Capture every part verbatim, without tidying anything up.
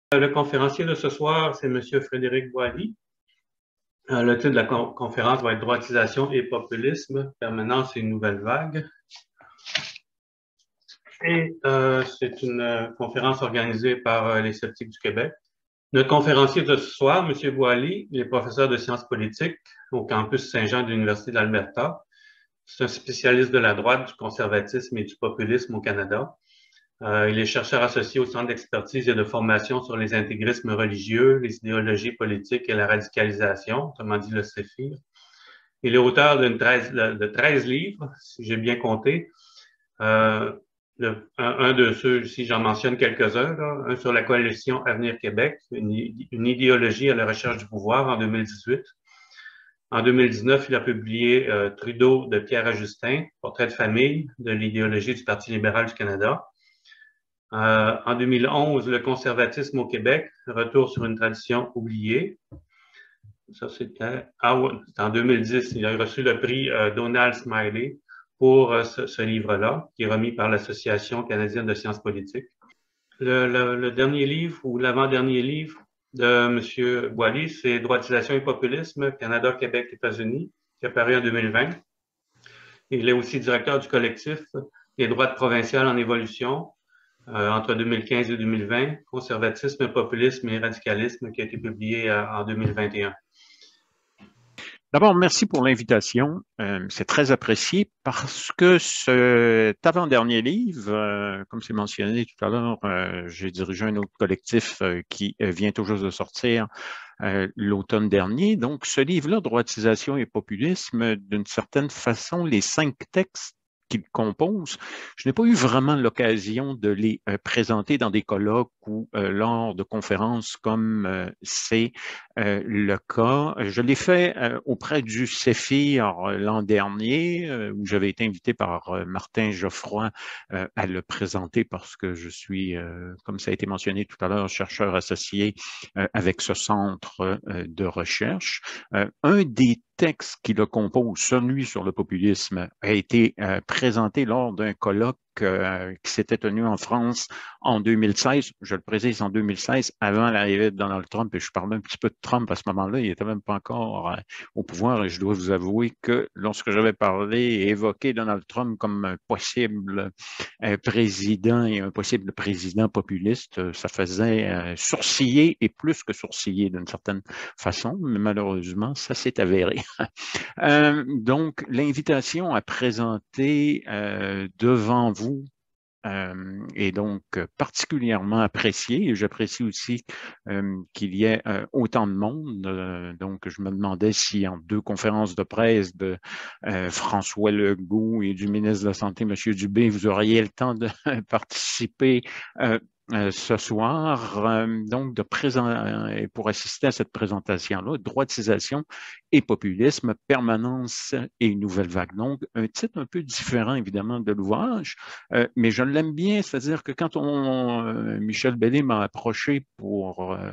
Le conférencier de ce soir, c'est M. Frédéric Boily. Euh, le titre de la con conférence va être « Droitisation et populisme, permanence et nouvelle vague ». Et euh, c'est une euh, conférence organisée par euh, les sceptiques du Québec. Notre conférencier de ce soir, M. Boily, il est professeur de sciences politiques au campus Saint-Jean de l'Université d'Alberta. C'est un spécialiste de la droite, du conservatisme et du populisme au Canada. Euh, il est chercheur associé au Centre d'expertise et de formation sur les intégrismes religieux, les idéologies politiques et la radicalisation, autrement dit le CEFIR. Il est auteur d'une treize, de treize livres, si j'ai bien compté. Euh, le, un, un de ceux, si j'en mentionne quelques-uns, un sur la coalition Avenir Québec, une, une idéologie à la recherche du pouvoir en deux mille dix-huit. En deux mille dix-neuf, il a publié euh, Trudeau de Pierre Ajustin, portrait de famille de l'idéologie du Parti libéral du Canada. Euh, en deux mille onze, le conservatisme au Québec, retour sur une tradition oubliée. Ça, c'était ah, ouais, en deux mille dix. Il a reçu le prix euh, Donald Smiley pour euh, ce, ce livre-là, qui est remis par l'Association canadienne de sciences politiques. Le, le, le dernier livre, ou l'avant-dernier livre de M. Boily, c'est Droitisation et populisme, Canada, Québec, États-Unis, qui est paru en deux mille vingt. Il est aussi directeur du collectif Les droites provinciales en évolution, Euh, entre deux mille quinze et deux mille vingt, Conservatisme, populisme et radicalisme, qui a été publié euh, en deux mille vingt et un. D'abord, merci pour l'invitation. Euh, c'est très apprécié parce que cet avant-dernier livre, euh, comme c'est mentionné tout à l'heure, euh, j'ai dirigé un autre collectif euh, qui euh, vient tout juste de sortir euh, l'automne dernier. Donc, ce livre-là, Droitisation et populisme, d'une certaine façon, les cinq textes qu'il compose, je n'ai pas eu vraiment l'occasion de les euh, présenter dans des colloques ou euh, lors de conférences comme euh, c'est euh, le cas. Je l'ai fait euh, auprès du CEFIR euh, l'an dernier, euh, où j'avais été invité par euh, Martin Geoffroy euh, à le présenter parce que je suis, euh, comme ça a été mentionné tout à l'heure, chercheur associé euh, avec ce centre euh, de recherche. Euh, un des texte qui le compose, celui sur le populisme, a été euh, présenté lors d'un colloque euh, qui s'était tenu en France en deux mille seize. Je le précise en deux mille seize, avant l'arrivée de Donald Trump, et je parlais un petit peu de Trump à ce moment-là. Il n'était même pas encore euh, au pouvoir, et je dois vous avouer que lorsque j'avais parlé et évoqué Donald Trump comme un possible euh, président et un possible président populiste, ça faisait euh, sourciller, et plus que sourciller d'une certaine façon, mais malheureusement, ça s'est avéré. Euh, donc, l'invitation à présenter euh, devant vous euh, est donc particulièrement appréciée, et j'apprécie aussi euh, qu'il y ait euh, autant de monde. Euh, donc, je me demandais si en deux conférences de presse de euh, François Legault et du ministre de la Santé, M. Dubé, vous auriez le temps de participer euh, Euh, ce soir, euh, donc de présent, euh, pour assister à cette présentation-là, droitisation et populisme, permanence et nouvelle vague. Donc, un titre un peu différent, évidemment, de l'ouvrage, euh, mais je l'aime bien, c'est-à-dire que quand on, euh, Michel Bellé m'a approché pour euh,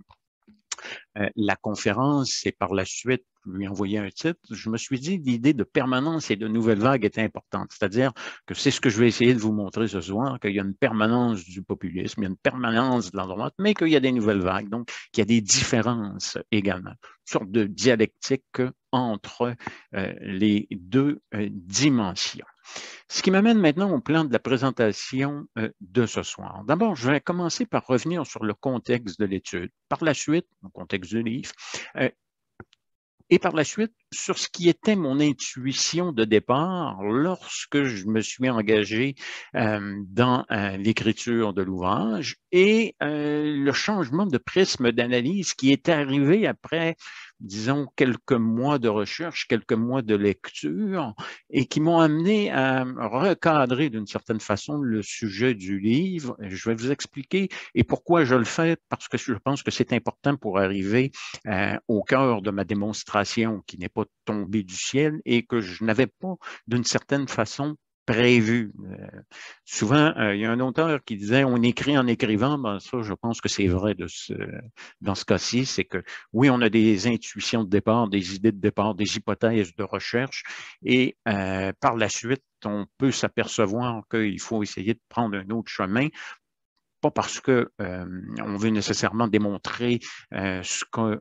euh, la conférence et par la suite lui envoyer un titre, je me suis dit l'idée de permanence et de nouvelle vague était importante. C'est-à-dire que c'est ce que je vais essayer de vous montrer ce soir, qu'il y a une permanence du populisme, il y a une permanence de la droite, mais qu'il y a des nouvelles vagues, donc qu'il y a des différences également. Une sorte de dialectique entre euh, les deux euh, dimensions. Ce qui m'amène maintenant au plan de la présentation euh, de ce soir. D'abord, je vais commencer par revenir sur le contexte de l'étude. Par la suite, le contexte du livre, euh, et par la suite, sur ce qui était mon intuition de départ lorsque je me suis engagé euh, dans euh, l'écriture de l'ouvrage et euh, le changement de prisme d'analyse qui est arrivé après, disons, quelques mois de recherche, quelques mois de lecture et qui m'ont amené à recadrer d'une certaine façon le sujet du livre. Je vais vous expliquer et pourquoi je le fais, parce que je pense que c'est important pour arriver euh, au cœur de ma démonstration qui n'est pas tombée du ciel et que je n'avais pas d'une certaine façon prévu. Euh, souvent, euh, il y a un auteur qui disait « on écrit en écrivant ». Ben, ça, je pense que c'est vrai de ce, dans ce cas-ci. C'est que oui, on a des intuitions de départ, des idées de départ, des hypothèses de recherche et euh, par la suite, on peut s'apercevoir qu'il faut essayer de prendre un autre chemin pas parce que euh, on veut nécessairement démontrer euh, ce qu'on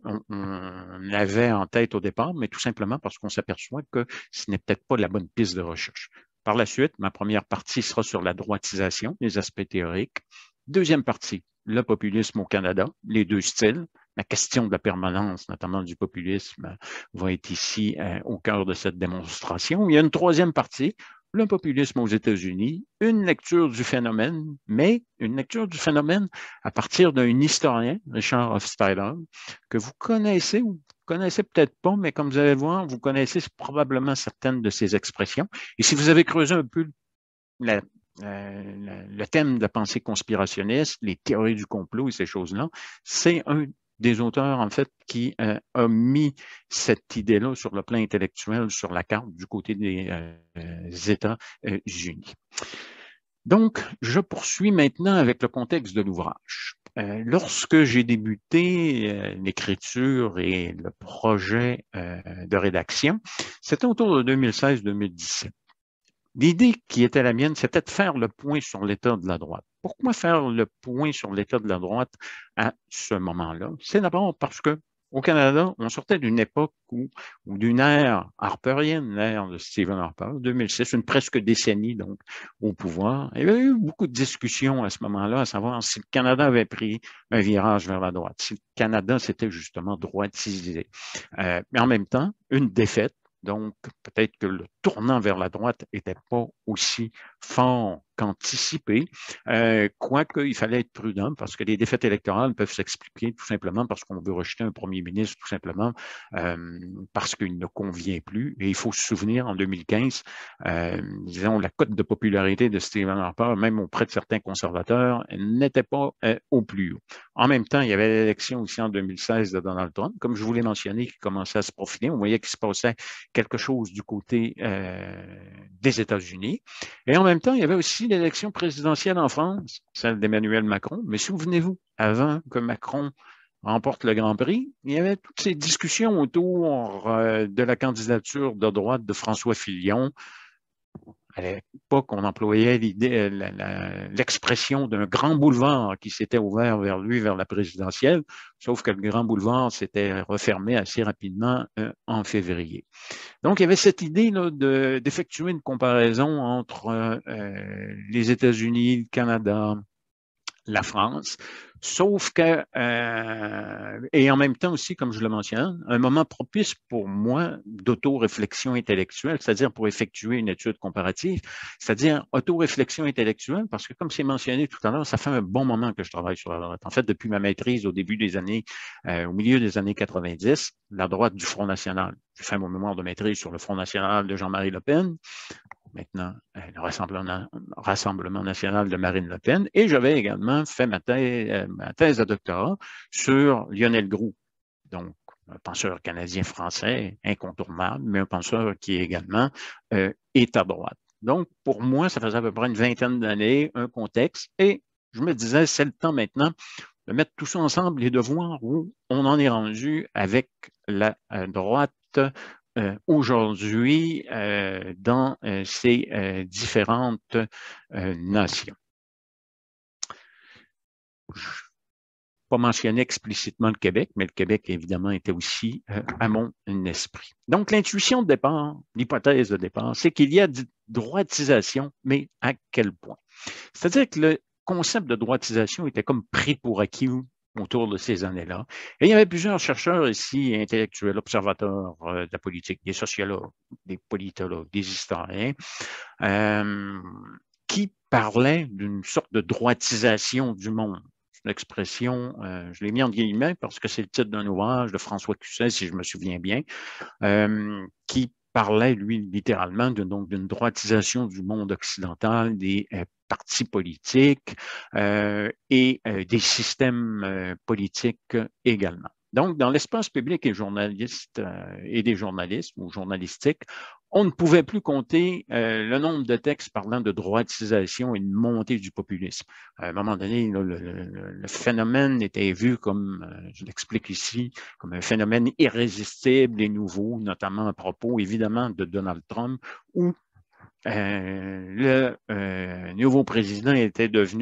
on avait en tête au départ, mais tout simplement parce qu'on s'aperçoit que ce n'est peut-être pas la bonne piste de recherche. Par la suite, ma première partie sera sur la droitisation, les aspects théoriques. Deuxième partie, le populisme au Canada, les deux styles. La question de la permanence, notamment du populisme, va être ici euh, au cœur de cette démonstration. Il y a une troisième partie, le populisme aux États-Unis, une lecture du phénomène, mais une lecture du phénomène à partir d'un historien, Richard Hofstadter, que vous connaissez ou connaissez peut-être pas, mais comme vous allez voir, vous connaissez probablement certaines de ses expressions. Et si vous avez creusé un peu la, euh, le thème de la pensée conspirationniste, les théories du complot et ces choses-là, c'est un des auteurs, en fait, qui euh, a mis cette idée-là sur le plan intellectuel, sur la carte du côté des euh, États-Unis. Donc, je poursuis maintenant avec le contexte de l'ouvrage. Euh, lorsque j'ai débuté euh, l'écriture et le projet euh, de rédaction, c'était autour de deux mille seize deux mille dix-sept. L'idée qui était la mienne, c'était de faire le point sur l'état de la droite. Pourquoi faire le point sur l'état de la droite à ce moment-là? C'est d'abord parce que au Canada, on sortait d'une époque où, ou d'une ère harperienne, l'ère de Stephen Harper, deux mille six, une presque décennie donc au pouvoir. Il y avait eu beaucoup de discussions à ce moment-là, à savoir si le Canada avait pris un virage vers la droite, si le Canada s'était justement droitisé. Euh, mais en même temps, une défaite. Donc, peut-être que le tournant vers la droite n'était pas aussi fort qu'anticipé, euh, quoique il fallait être prudent parce que les défaites électorales peuvent s'expliquer tout simplement parce qu'on veut rejeter un premier ministre, tout simplement euh, parce qu'il ne convient plus. Et il faut se souvenir, en deux mille quinze, euh, disons, la cote de popularité de Stephen Harper, même auprès de certains conservateurs, n'était pas euh, au plus haut. En même temps, il y avait l'élection aussi en deux mille seize de Donald Trump, comme je vous l'ai mentionné, qui commençait à se profiler. On voyait qu'il se passait quelque chose du côté euh, des États-Unis. Et en même temps, il y avait aussi l'élection présidentielle en France, celle d'Emmanuel Macron. Mais souvenez-vous, avant que Macron remporte le Grand Prix, il y avait toutes ces discussions autour euh, de la candidature de droite de François Fillon. À l'époque, on employait l'idée, l'expression d'un grand boulevard qui s'était ouvert vers lui, vers la présidentielle, sauf que le grand boulevard s'était refermé assez rapidement euh, en février. Donc, il y avait cette idée là, de, d'effectuer une comparaison entre euh, les États-Unis, le Canada, la France, sauf que, euh, et en même temps aussi, comme je le mentionne, un moment propice pour moi d'auto-réflexion intellectuelle, c'est-à-dire pour effectuer une étude comparative, c'est-à-dire auto-réflexion intellectuelle, parce que comme c'est mentionné tout à l'heure, ça fait un bon moment que je travaille sur la droite. En fait, depuis ma maîtrise au début des années, euh, au milieu des années quatre-vingt-dix, la droite du Front national. J'ai fait mon mémoire de maîtrise sur le Front national de Jean-Marie Le Pen, maintenant le Rassemblement, Rassemblement national de Marine Le Pen, et j'avais également fait ma thèse, ma thèse de doctorat sur Lionel Groulx, donc un penseur canadien-français incontournable, mais un penseur qui également euh, est à droite. Donc, pour moi, ça faisait à peu près une vingtaine d'années, un contexte, et je me disais, c'est le temps maintenant de mettre tout ça ensemble et de voir où on en est rendu avec la euh, droite Euh, aujourd'hui euh, dans euh, ces euh, différentes euh, nations. Je n'ai pas mentionné explicitement le Québec, mais le Québec, évidemment, était aussi euh, à mon esprit. Donc, l'intuition de départ, l'hypothèse de départ, c'est qu'il y a de droitisation, mais à quel point? C'est-à-dire que le concept de droitisation était comme pris pour acquis autour de ces années-là. Et il y avait plusieurs chercheurs ici, intellectuels, observateurs euh, de la politique, des sociologues, des politologues, des historiens, euh, qui parlaient d'une sorte de droitisation du monde. C'est une expression, euh, je l'ai mis en guillemets parce que c'est le titre d'un ouvrage de François Cusset, si je me souviens bien, euh, qui parlait, lui, littéralement, de, donc d'une droitisation du monde occidental, des euh, partis politiques euh, et euh, des systèmes euh, politiques également. Donc, dans l'espace public et journaliste euh, et des journalistes ou journalistiques, on ne pouvait plus compter euh, le nombre de textes parlant de droitisation et de montée du populisme. À un moment donné, là, le, le, le phénomène était vu comme, euh, je l'explique ici, comme un phénomène irrésistible et nouveau, notamment à propos, évidemment, de Donald Trump, où euh, le euh, nouveau président était devenu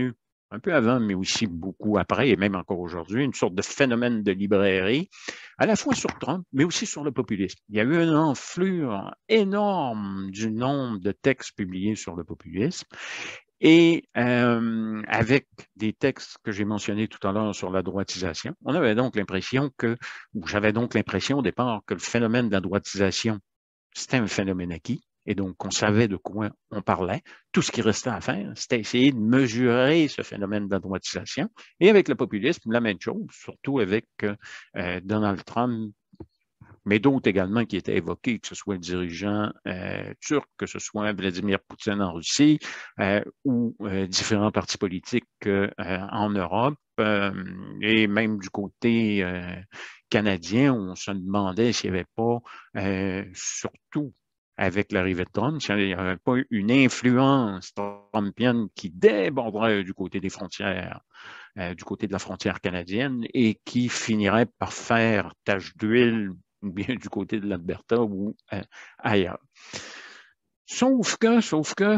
un peu avant, mais aussi beaucoup après, et même encore aujourd'hui, une sorte de phénomène de librairie, à la fois sur Trump, mais aussi sur le populisme. Il y a eu une enflure énorme du nombre de textes publiés sur le populisme. Et euh, avec des textes que j'ai mentionnés tout à l'heure sur la droitisation, on avait donc l'impression que, ou j'avais donc l'impression au départ que le phénomène de la droitisation, c'était un phénomène acquis, et donc on savait de quoi on parlait. Tout ce qui restait à faire, c'était essayer de mesurer ce phénomène de la droitisation. Et avec le populisme, la même chose, surtout avec euh, Donald Trump, mais d'autres également qui étaient évoqués, que ce soit le dirigeant euh, turc, que ce soit Vladimir Poutine en Russie euh, ou euh, différents partis politiques euh, en Europe euh, et même du côté euh, canadien, où on se demandait s'il n'y avait pas, euh, surtout avec l'arrivée de Trump, s'il n'y avait pas une influence trumpienne qui déborderait du côté des frontières, euh, du côté de la frontière canadienne et qui finirait par faire tache d'huile ou bien du côté de l'Alberta ou euh, ailleurs. Sauf que, sauf que,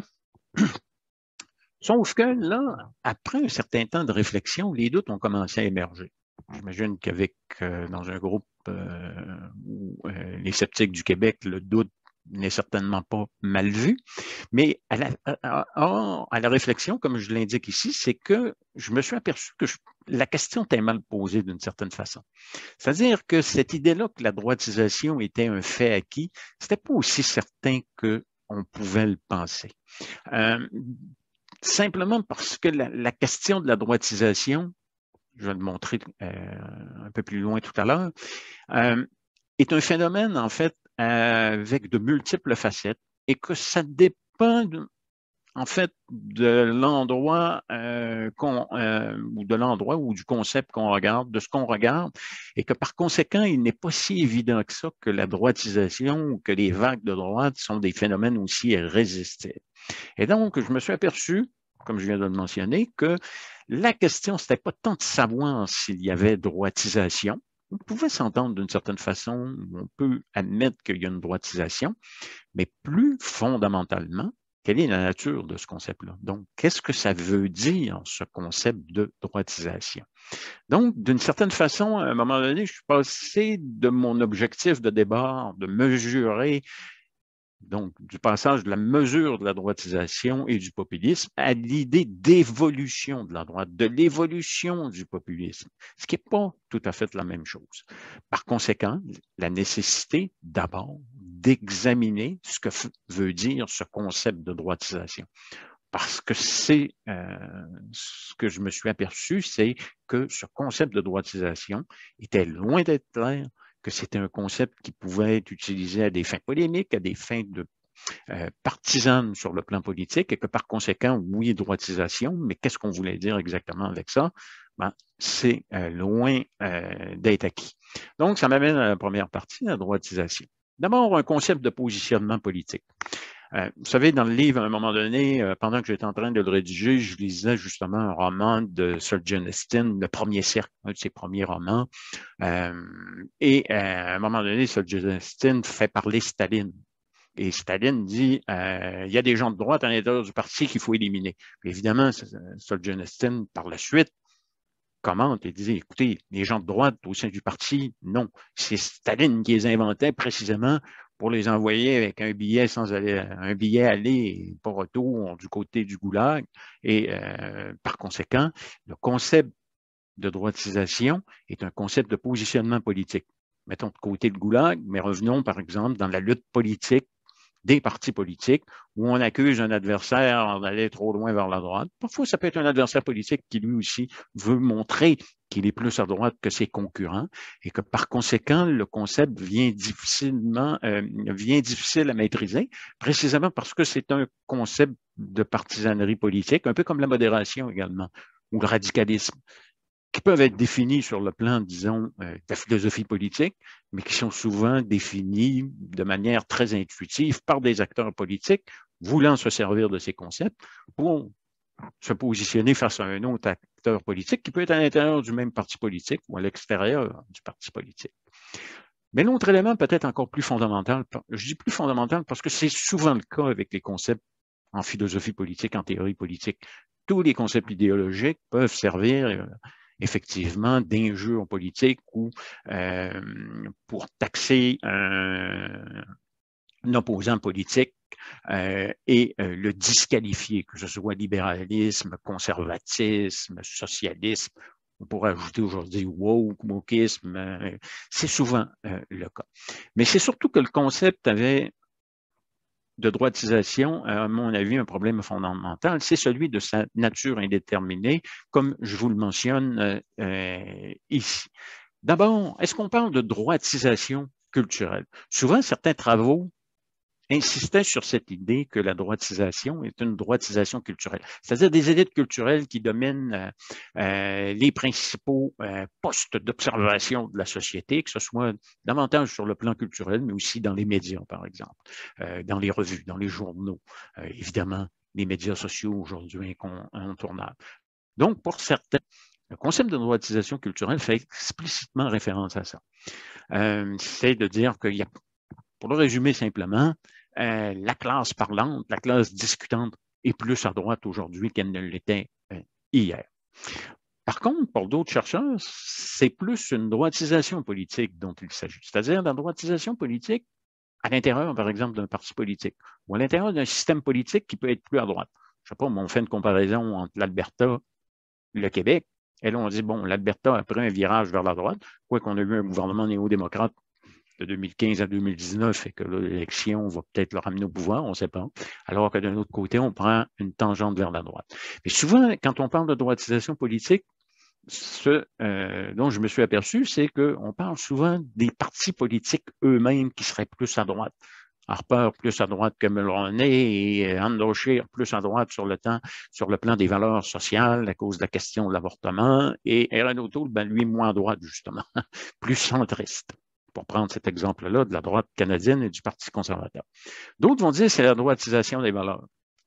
sauf que là, après un certain temps de réflexion, les doutes ont commencé à émerger. J'imagine qu'avec, euh, dans un groupe euh, où euh, les sceptiques du Québec, le doute n'est certainement pas mal vu, mais à la, à, à, à la réflexion, comme je l'indique ici, c'est que je me suis aperçu que je, la question était mal posée d'une certaine façon. C'est-à-dire que cette idée-là que la droitisation était un fait acquis, c'était pas aussi certain qu'on pouvait le penser. Euh, simplement parce que la, la question de la droitisation, je vais le montrer euh, un peu plus loin tout à l'heure, euh, est un phénomène, en fait, euh, avec de multiples facettes et que ça dépend, de, en fait, de l'endroit euh, qu'on, euh, ou de l'endroit ou du concept qu'on regarde, de ce qu'on regarde, et que par conséquent, il n'est pas si évident que ça que la droitisation ou que les vagues de droite sont des phénomènes aussi irrésistibles. Et donc, je me suis aperçu, comme je viens de le mentionner, que la question, c'était pas tant de savoir s'il y avait droitisation. On pouvait s'entendre d'une certaine façon, on peut admettre qu'il y a une droitisation, mais plus fondamentalement, quelle est la nature de ce concept-là? Donc, qu'est-ce que ça veut dire, ce concept de droitisation? Donc, d'une certaine façon, à un moment donné, je suis passé de mon objectif de débat, de mesurer donc du passage de la mesure de la droitisation et du populisme à l'idée d'évolution de la droite, de l'évolution du populisme, ce qui n'est pas tout à fait la même chose. Par conséquent, la nécessité d'abord d'examiner ce que veut dire ce concept de droitisation. Parce que c'est euh, ce que je me suis aperçu, c'est que ce concept de droitisation était loin d'être clair, que c'était un concept qui pouvait être utilisé à des fins polémiques, à des fins de euh, partisanes sur le plan politique, et que par conséquent, oui, droitisation, mais qu'est-ce qu'on voulait dire exactement avec ça? Ben, c'est euh, loin euh, d'être acquis. Donc, ça m'amène à la première partie, la droitisation. D'abord, un concept de positionnement politique. Euh, vous savez, dans le livre, à un moment donné, euh, pendant que j'étais en train de le rédiger, je lisais justement un roman de Solzhenitsyn, Le Premier Cercle, un de ses premiers romans. Euh, et euh, à un moment donné, Solzhenitsyn fait parler Staline. Et Staline dit, euh, il y a des gens de droite à l'intérieur du parti qu'il faut éliminer. Puis évidemment, Solzhenitsyn, par la suite, commente et dit, écoutez, les gens de droite au sein du parti, non. C'est Staline qui les inventait précisément pour les envoyer avec un billet sans aller, un billet aller et pas retour du côté du goulag. Et euh, par conséquent, le concept de droitisation est un concept de positionnement politique. Mettons de côté le goulag, mais revenons par exemple dans la lutte politique des partis politiques où on accuse un adversaire d'aller trop loin vers la droite. Parfois, ça peut être un adversaire politique qui lui aussi veut montrer qu'il est plus à droite que ses concurrents et que par conséquent, le concept vient difficilement, euh, vient difficile à maîtriser, précisément parce que c'est un concept de partisanerie politique, un peu comme la modération également, ou le radicalisme, qui peuvent être définis sur le plan, disons, euh, de la philosophie politique, mais qui sont souvent définis de manière très intuitive par des acteurs politiques voulant se servir de ces concepts pour se positionner face à un autre acteur politique qui peut être à l'intérieur du même parti politique ou à l'extérieur du parti politique. Mais l'autre élément peut-être encore plus fondamental, je dis plus fondamental parce que c'est souvent le cas avec les concepts en philosophie politique, en théorie politique, tous les concepts idéologiques peuvent servir euh, effectivement d'injures politiques ou euh, pour taxer un, un opposant politique euh, et euh, le disqualifier, que ce soit libéralisme, conservatisme, socialisme. On pourrait ajouter aujourd'hui woke, wokisme, euh, c'est souvent euh, le cas. Mais c'est surtout que le concept avait de droitisation, à mon avis, un problème fondamental, c'est celui de sa nature indéterminée, comme je vous le mentionne euh, ici. D'abord, est-ce qu'on parle de droitisation culturelle? Souvent, certains travaux insistaient sur cette idée que la droitisation est une droitisation culturelle, c'est-à-dire des élites culturelles qui dominent euh, euh, les principaux euh, postes d'observation de la société, que ce soit davantage sur le plan culturel, mais aussi dans les médias, par exemple, euh, dans les revues, dans les journaux, euh, évidemment, les médias sociaux aujourd'hui incontournables. Donc, pour certains, le concept de droitisation culturelle fait explicitement référence à ça. Euh, c'est de dire qu'il y a, pour le résumer simplement, euh, la classe parlante, la classe discutante est plus à droite aujourd'hui qu'elle ne l'était euh, hier. Par contre, pour d'autres chercheurs, c'est plus une droitisation politique dont il s'agit, c'est-à-dire la droitisation politique à l'intérieur, par exemple, d'un parti politique ou à l'intérieur d'un système politique qui peut être plus à droite. Je ne sais pas, mais on fait une comparaison entre l'Alberta et le Québec. Et là, on dit, bon, l'Alberta a pris un virage vers la droite, quoi qu'on ait eu un gouvernement néo-démocrate de deux mille quinze à deux mille dix-neuf et que l'élection va peut-être le ramener au pouvoir, on ne sait pas. Alors que d'un autre côté, on prend une tangente vers la droite. Mais souvent, quand on parle de droitisation politique, ce euh, dont je me suis aperçu, c'est qu'on parle souvent des partis politiques eux-mêmes qui seraient plus à droite. Harper plus à droite que Mulroney et Andrew Scheer plus à droite sur le temps, sur le plan des valeurs sociales à cause de la question de l'avortement et Erin O'Toole, ben lui, moins à droite, justement, plus centriste, pour prendre cet exemple-là de la droite canadienne et du Parti conservateur. D'autres vont dire que c'est la droitisation des valeurs.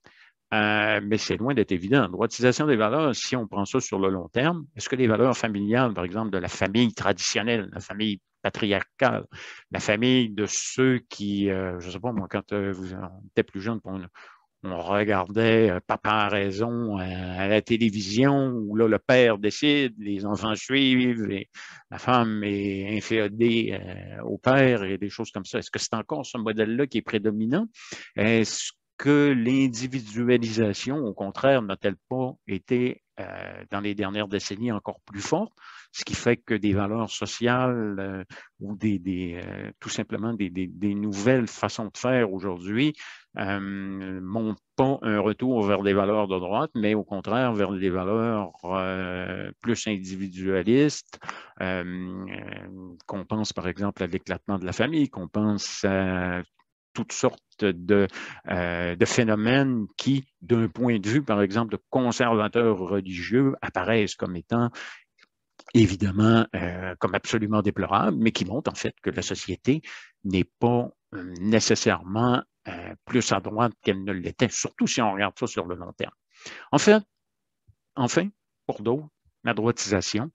Euh, mais c'est loin d'être évident. Droitisation des valeurs, si on prend ça sur le long terme, est-ce que les valeurs familiales, par exemple, de la famille traditionnelle, la famille patriarcale, la famille de ceux qui, euh, je ne sais pas, moi, quand euh, vous étiez plus jeune, on, on regardait euh, Papa a raison euh, à la télévision, où là, le père décide, les enfants suivent, et la femme est inféodée euh, au père et des choses comme ça. Est-ce que c'est encore ce modèle-là qui est prédominant? Est-ce que l'individualisation, au contraire, n'a-t-elle pas été, euh, dans les dernières décennies, encore plus forte, ce qui fait que des valeurs sociales euh, ou des, des euh, tout simplement des, des, des nouvelles façons de faire aujourd'hui euh, montrent pas un retour vers des valeurs de droite, mais au contraire vers des valeurs euh, plus individualistes, euh, qu'on pense par exemple à l'éclatement de la famille, qu'on pense à toutes sortes de, euh, de phénomènes qui, d'un point de vue, par exemple, de conservateurs religieux, apparaissent comme étant évidemment euh, comme absolument déplorables, mais qui montrent en fait que la société n'est pas euh, nécessairement euh, plus à droite qu'elle ne l'était, surtout si on regarde ça sur le long terme. En fait, enfin, pour d'autres, la droitisation,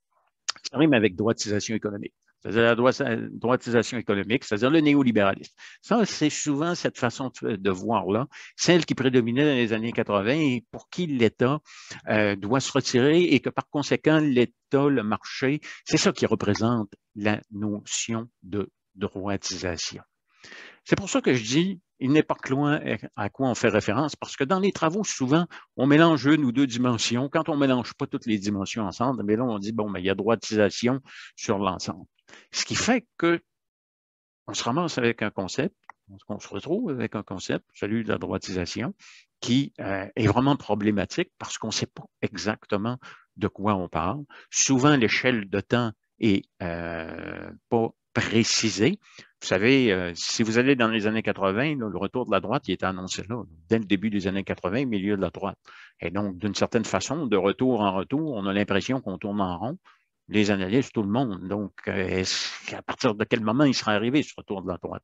ça rime avec droitisation économique. C'est-à-dire la droitisation économique, c'est-à-dire le néolibéralisme. Ça, c'est souvent cette façon de voir-là, celle qui prédominait dans les années quatre-vingt et pour qui l'État euh, doit se retirer et que par conséquent, l'État, le marché, c'est ça qui représente la notion de droitisation. C'est pour ça que je dis, il n'est pas loin à quoi on fait référence, parce que dans les travaux, souvent, on mélange une ou deux dimensions. Quand on ne mélange pas toutes les dimensions ensemble, mais là, on dit, bon, ben, il y a droitisation sur l'ensemble. Ce qui fait que on se ramasse avec un concept, on se retrouve avec un concept, celui de la droitisation, qui euh, est vraiment problématique parce qu'on ne sait pas exactement de quoi on parle. Souvent, l'échelle de temps est euh, pas précisée. Vous savez, euh, si vous allez dans les années quatre-vingt, là, le retour de la droite, il était annoncé là, dès le début des années quatre-vingt, milieu de la droite. Et donc, d'une certaine façon, de retour en retour, on a l'impression qu'on tourne en rond. Les analystes, tout le monde. Donc, euh, à partir de quel moment il sera arrivé ce retour de la droite?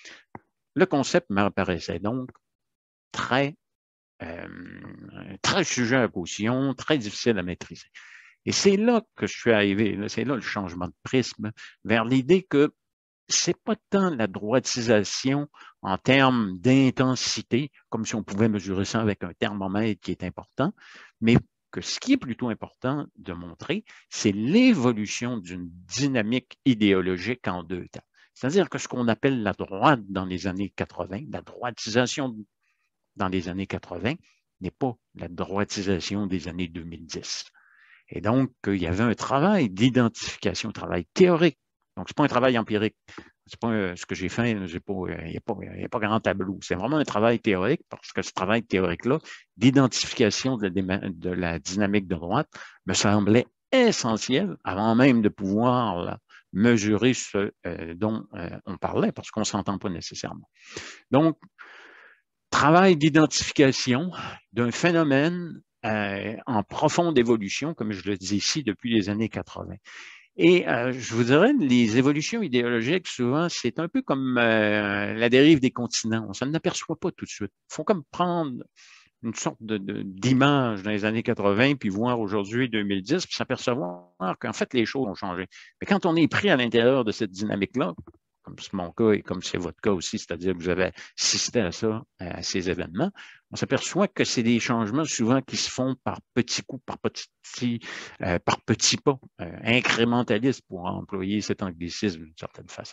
Le concept m'apparaissait donc très, euh, très sujet à caution, très difficile à maîtriser. Et c'est là que je suis arrivé, c'est là le changement de prisme vers l'idée que c'est pas tant la droitisation en termes d'intensité, comme si on pouvait mesurer ça avec un thermomètre qui est important, mais que ce qui est plutôt important de montrer, c'est l'évolution d'une dynamique idéologique en deux temps. C'est-à-dire que ce qu'on appelle la droite dans les années quatre-vingt, la droitisation dans les années quatre-vingt, n'est pas la droitisation des années deux mille dix. Et donc, il y avait un travail d'identification, un travail théorique. Donc, ce n'est pas un travail empirique. C'est pas euh, ce que j'ai fait, il n'y a, a pas grand tableau. C'est vraiment un travail théorique parce que ce travail théorique-là, d'identification de, de la dynamique de droite, me semblait essentiel avant même de pouvoir là, mesurer ce euh, dont euh, on parlait parce qu'on ne s'entend pas nécessairement. Donc, travail d'identification d'un phénomène euh, en profonde évolution, comme je le dis ici, depuis les années quatre-vingt. Et euh, je vous dirais, les évolutions idéologiques, souvent, c'est un peu comme euh, la dérive des continents. On s'en aperçoit pas tout de suite. Il faut comme prendre une sorte de, de, d'image dans les années quatre-vingt, puis voir aujourd'hui deux mille dix, puis s'apercevoir qu'en fait, les choses ont changé. Mais quand on est pris à l'intérieur de cette dynamique-là, comme c'est mon cas et comme c'est votre cas aussi, c'est-à-dire que vous avez assisté à ça, à ces événements, on s'aperçoit que c'est des changements souvent qui se font par petits coups, par petits, euh, par petits pas, euh, incrémentalistes pour employer cet anglicisme d'une certaine façon.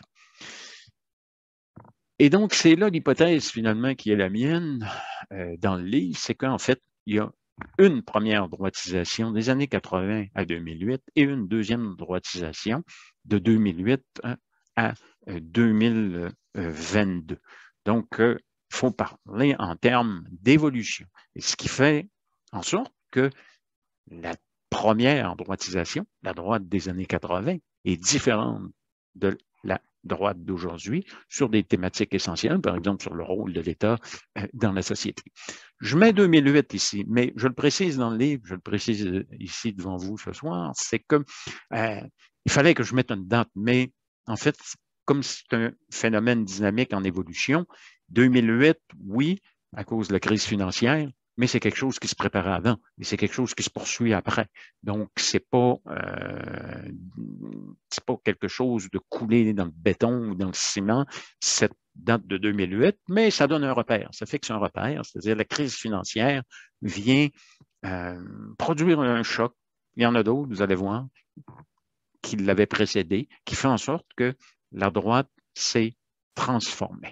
Et donc, c'est là l'hypothèse finalement qui est la mienne euh, dans le livre, c'est qu'en fait, il y a une première droitisation des années quatre-vingt à deux mille huit et une deuxième droitisation de deux mille huit à deux mille vingt-deux. Donc, il euh, faut parler en termes d'évolution. Et ce qui fait en sorte que la première droitisation, la droite des années quatre-vingt, est différente de la droite d'aujourd'hui sur des thématiques essentielles, par exemple sur le rôle de l'État euh, dans la société. Je mets deux mille huit ici, mais je le précise dans le livre, je le précise ici devant vous ce soir, c'est que euh, il fallait que je mette une date, mais en fait, comme c'est un phénomène dynamique en évolution, deux mille huit, oui, à cause de la crise financière, mais c'est quelque chose qui se préparait avant, et c'est quelque chose qui se poursuit après. Donc, c'est pas, euh, c'est pas quelque chose de coulé dans le béton ou dans le ciment, cette date de deux mille huit, mais ça donne un repère, ça fixe un repère, c'est-à-dire la crise financière vient euh, produire un choc. Il y en a d'autres, vous allez voir, qui l'avaient précédé, qui fait en sorte que la droite s'est transformée.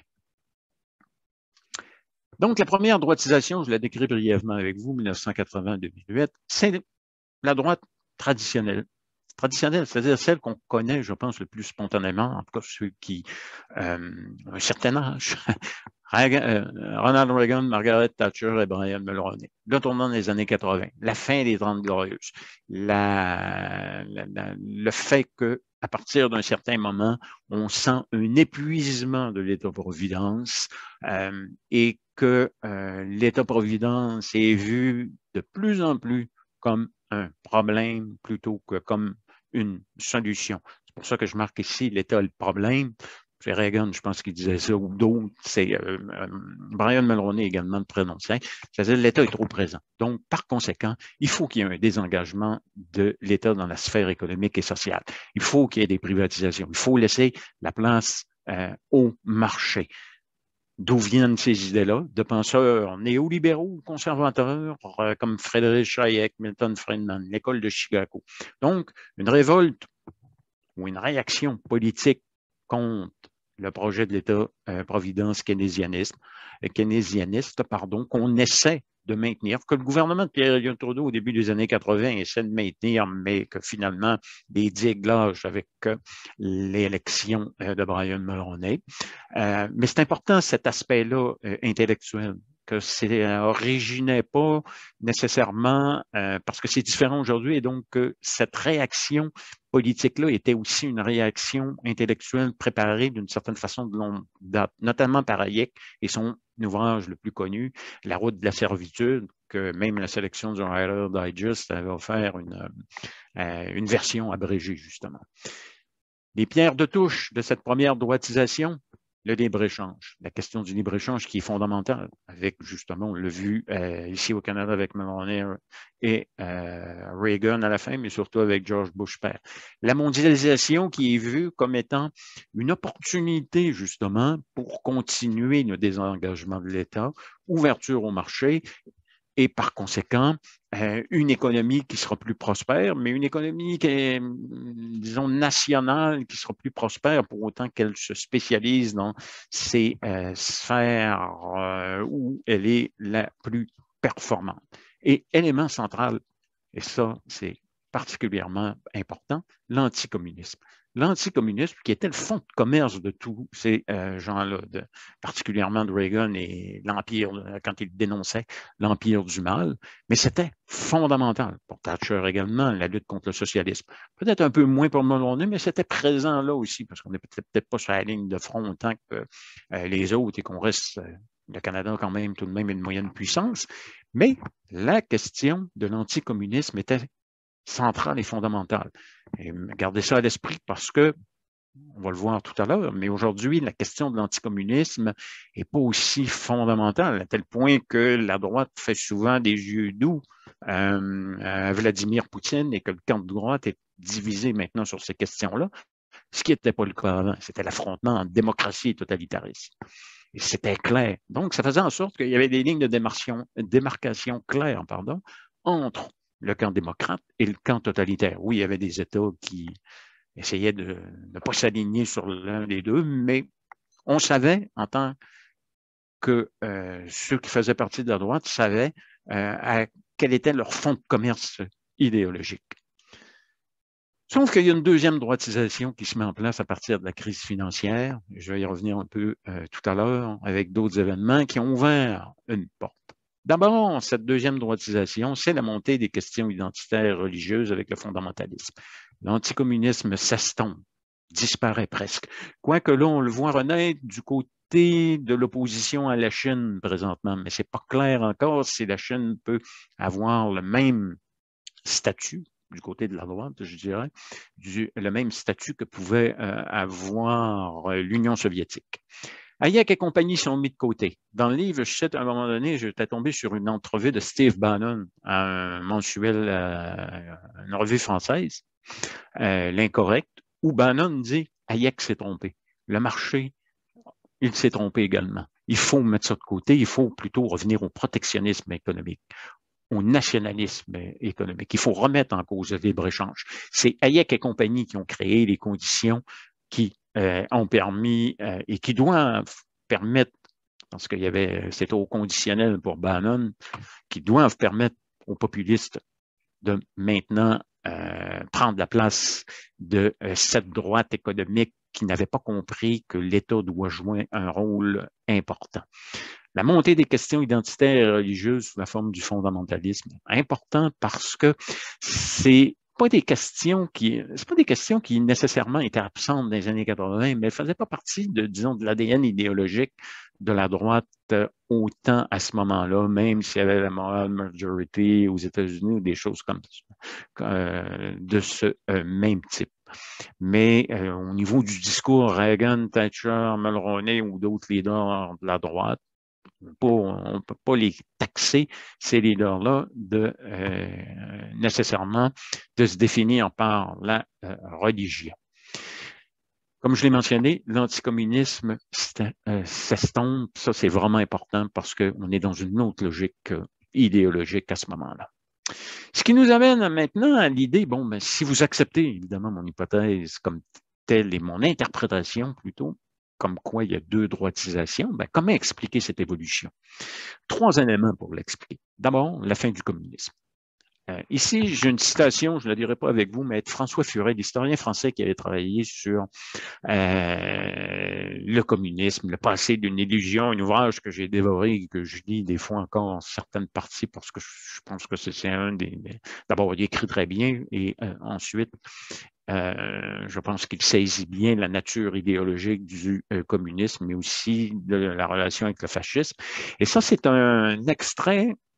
Donc, la première droitisation, je la décris brièvement avec vous, mille neuf cent quatre-vingt à deux mille huit, c'est la droite traditionnelle. Traditionnelle, c'est-à-dire celle qu'on connaît, je pense, le plus spontanément, en tout cas ceux qui euh, ont un certain âge. Ronald Reagan, Margaret Thatcher et Brian Mulroney. Le tournant des années quatre-vingt, la fin des Trente Glorieuses, la, la, la, le fait qu'à partir d'un certain moment, on sent un épuisement de l'État-providence euh, et que euh, l'État-providence est vu de plus en plus comme un problème plutôt que comme une solution. C'est pour ça que je marque ici l'État le problème. C'est Reagan, je pense qu'il disait ça, ou d'autres, c'est euh, euh, Brian Mulroney également le prononçait, c'est-à-dire l'État est trop présent. Donc, par conséquent, il faut qu'il y ait un désengagement de l'État dans la sphère économique et sociale. Il faut qu'il y ait des privatisations. Il faut laisser la place euh, au marché. D'où viennent ces idées-là? De penseurs néolibéraux, conservateurs, euh, comme Friedrich Hayek, Milton Friedman, l'école de Chicago. Donc, une révolte ou une réaction politique contre le projet de l'État-providence euh, keynésianiste, euh, keynésianiste, pardon, qu'on essaie de maintenir, que le gouvernement de Pierre-Éliott Trudeau au début des années quatre-vingt essaie de maintenir, mais que finalement, des digues lâchent avec euh, l'élection euh, de Brian Mulroney. Euh, mais c'est important cet aspect-là euh, intellectuel, que ça n'originait pas nécessairement, euh, parce que c'est différent aujourd'hui, et donc que cette réaction politique-là était aussi une réaction intellectuelle préparée d'une certaine façon de longue date, notamment par Hayek et son ouvrage le plus connu, La route de la servitude, que même la sélection du Writer Digest avait offert une, euh, une version abrégée, justement. Les pierres de touche de cette première droitisation, le libre-échange, la question du libre-échange qui est fondamentale, avec justement, on l'a vu euh, ici au Canada avec Mulroney et euh, Reagan à la fin, mais surtout avec George Bush père. La mondialisation qui est vue comme étant une opportunité justement pour continuer le désengagement de l'État, ouverture au marché, et par conséquent, euh, une économie qui sera plus prospère, mais une économie qui est, disons, nationale, qui sera plus prospère pour autant qu'elle se spécialise dans ces euh, sphères euh, où elle est la plus performante. Et élément central, et ça, c'est particulièrement important, l'anticommunisme. L'anticommunisme, qui était le fond de commerce de tous ces euh, gens-là, de, particulièrement de Reagan et l'Empire, quand il dénonçait l'Empire du mal, mais c'était fondamental pour Thatcher également, la lutte contre le socialisme. Peut-être un peu moins pour Mulroney, mais c'était présent là aussi, parce qu'on n'est peut-être pas sur la ligne de front autant que euh, les autres et qu'on reste, euh, le Canada quand même, tout de même une moyenne puissance. Mais la question de l'anticommunisme était centrale et fondamentale. Et gardez ça à l'esprit parce que, on va le voir tout à l'heure, mais aujourd'hui, la question de l'anticommunisme n'est pas aussi fondamentale, à tel point que la droite fait souvent des yeux doux euh, à Vladimir Poutine et que le camp de droite est divisé maintenant sur ces questions-là, ce qui n'était pas le cas avant. C'était l'affrontement entre démocratie et totalitarisme. Et c'était clair. Donc, ça faisait en sorte qu'il y avait des lignes de démarcation, démarcation claires pardon, entre le camp démocrate et le camp totalitaire. Oui, il y avait des États qui essayaient de ne pas s'aligner sur l'un des deux, mais on savait, en tant que euh, ceux qui faisaient partie de la droite, savaient euh, à quel était leur fond de commerce idéologique. Sauf qu'il y a une deuxième droitisation qui se met en place à partir de la crise financière. Je vais y revenir un peu euh, tout à l'heure avec d'autres événements qui ont ouvert une porte. D'abord, cette deuxième droitisation, c'est la montée des questions identitaires religieuses avec le fondamentalisme. L'anticommunisme s'estompe, disparaît presque. Quoique là, on le voit renaître du côté de l'opposition à la Chine présentement, mais c'est pas clair encore si la Chine peut avoir le même statut du côté de la droite, je dirais, du, le même statut que pouvait euh, avoir l'Union soviétique. Hayek et compagnie sont mis de côté. Dans le livre, je cite, à un moment donné, j'étais tombé sur une entrevue de Steve Bannon, un mensuel, euh, une revue française, euh, L'Incorrect, où Bannon dit « Hayek s'est trompé. Le marché, il s'est trompé également. Il faut mettre ça de côté, il faut plutôt revenir au protectionnisme économique, au nationalisme économique. Il faut remettre en cause le libre-échange. » C'est Hayek et compagnie qui ont créé les conditions qui euh, ont permis euh, et qui doivent permettre, parce qu'il y avait, c'était au conditionnel pour Bannon, qui doivent permettre aux populistes de maintenant euh, prendre la place de euh, cette droite économique qui n'avait pas compris que l'État doit jouer un rôle important. La montée des questions identitaires et religieuses sous la forme du fondamentalisme, important parce que c'est pas des questions qui, c'est pas des questions qui nécessairement étaient absentes dans les années quatre-vingt, mais elles faisaient pas partie de, disons, de l'A D N idéologique de la droite euh, autant à ce moment-là, même s'il y avait la moral majority aux États-Unis ou des choses comme ça, euh, de ce euh, même type. Mais euh, au niveau du discours Reagan, Thatcher, Mulroney ou d'autres leaders de la droite, on ne peut pas les taxer, ces leaders-là, de euh, nécessairement de se définir par la euh, religion. Comme je l'ai mentionné, l'anticommunisme euh, s'estompe. Ça, c'est vraiment important parce qu'on est dans une autre logique euh, idéologique à ce moment-là. Ce qui nous amène maintenant à l'idée, bon, ben, si vous acceptez évidemment mon hypothèse comme telle et mon interprétation plutôt, comme quoi il y a deux droitisations, ben, comment expliquer cette évolution? Trois éléments pour l'expliquer. D'abord, la fin du communisme. Euh, ici, j'ai une citation, je ne la dirai pas avec vous, mais de François Furet, l'historien français qui avait travaillé sur euh, le communisme, le passé d'une illusion, un ouvrage que j'ai dévoré et que je lis des fois encore en certaines parties parce que je pense que c'est un des... D'abord, il écrit très bien et euh, ensuite, Euh, je pense qu'il saisit bien la nature idéologique du euh, communisme, mais aussi de la relation avec le fascisme. Et ça, c'est un extrait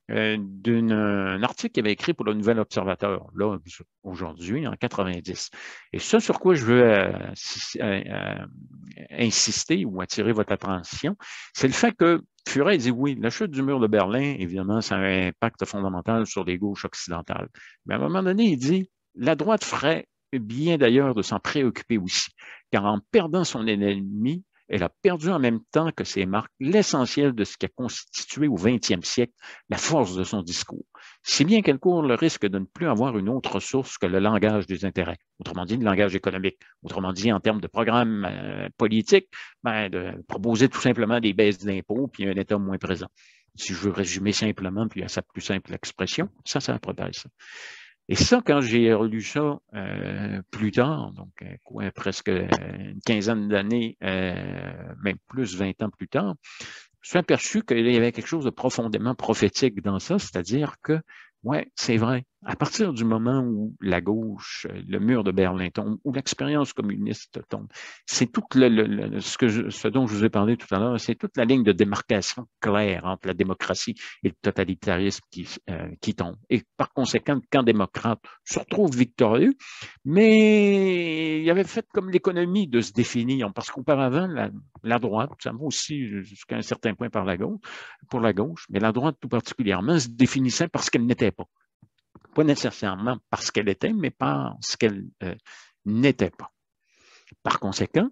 euh, d'un article qu'il avait écrit pour le Nouvel Observateur, là, aujourd'hui, en quatre-vingt-dix. Et ce sur quoi je veux euh, euh, euh, insister ou attirer votre attention, c'est le fait que Furet dit oui, la chute du mur de Berlin, évidemment, ça a un impact fondamental sur les gauches occidentales. Mais à un moment donné, il dit, la droite ferait bien d'ailleurs de s'en préoccuper aussi, car en perdant son ennemi, elle a perdu en même temps que ses marques l'essentiel de ce qui a constitué au vingtième siècle la force de son discours, si bien qu'elle court le risque de ne plus avoir une autre source que le langage des intérêts, autrement dit le langage économique, autrement dit en termes de programme euh, politique, ben, de proposer tout simplement des baisses d'impôts puis un État moins présent. Si je veux résumer simplement, puis à sa plus simple expression, ça, ça prépare ça. Et ça, quand j'ai relu ça euh, plus tard, donc quoi, presque une quinzaine d'années, euh, même plus vingt ans plus tard, je me suis aperçu qu'il y avait quelque chose de profondément prophétique dans ça, c'est-à-dire que, ouais, c'est vrai, à partir du moment où la gauche, le mur de Berlin tombe, où l'expérience communiste tombe, c'est tout le, le, le, ce, que je, ce dont je vous ai parlé tout à l'heure, c'est toute la ligne de démarcation claire entre la démocratie et le totalitarisme qui, euh, qui tombe. Et par conséquent, le camp démocrate se retrouve victorieux, mais il avait fait comme l'économie de se définir, parce qu'auparavant, la, la droite, ça va aussi jusqu'à un certain point par la gauche, pour la gauche, mais la droite tout particulièrement se définissait parce qu'elle n'était pas. Pas nécessairement parce qu'elle était, mais parce qu'elle euh, n'était pas. Par conséquent,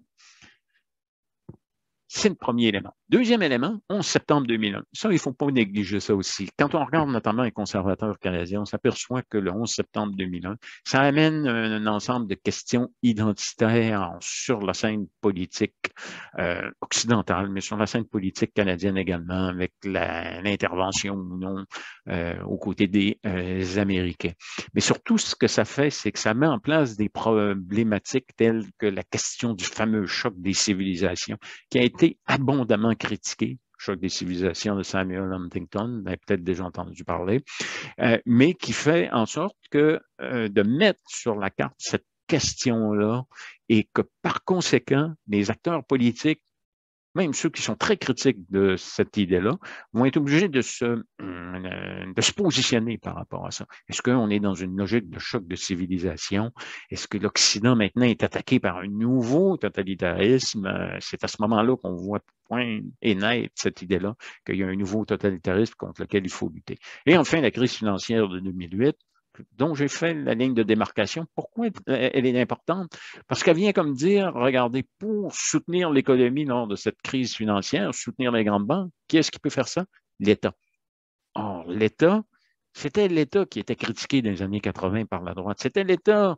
c'est le premier élément. Deuxième élément, onze septembre deux mille un. Ça, il ne faut pas négliger ça aussi. Quand on regarde notamment les conservateurs canadiens, on s'aperçoit que le onze septembre deux mille un, ça amène un, un ensemble de questions identitaires sur la scène politique euh, occidentale, mais sur la scène politique canadienne également, avec l'intervention ou non euh, aux côtés des euh, Américains. Mais surtout, ce que ça fait, c'est que ça met en place des problématiques telles que la question du fameux choc des civilisations, qui a été abondamment critiqué, choc des civilisations de Samuel Huntington, vous avez peut-être déjà entendu parler, euh, mais qui fait en sorte que euh, de mettre sur la carte cette question-là et que par conséquent, les acteurs politiques, même ceux qui sont très critiques de cette idée-là, vont être obligés de se, euh, de se positionner par rapport à ça. Est-ce qu'on est dans une logique de choc de civilisation? Est-ce que l'Occident maintenant est attaqué par un nouveau totalitarisme? C'est à ce moment-là qu'on voit point et net cette idée-là qu'il y a un nouveau totalitarisme contre lequel il faut lutter. Et enfin, la crise financière de deux mille huit, dont j'ai fait la ligne de démarcation. Pourquoi elle est importante? Parce qu'elle vient comme dire, regardez, pour soutenir l'économie lors de cette crise financière, soutenir les grandes banques, qui est-ce qui peut faire ça? L'État. Or, l'État, c'était l'État qui était critiqué dans les années quatre-vingt par la droite. C'était l'État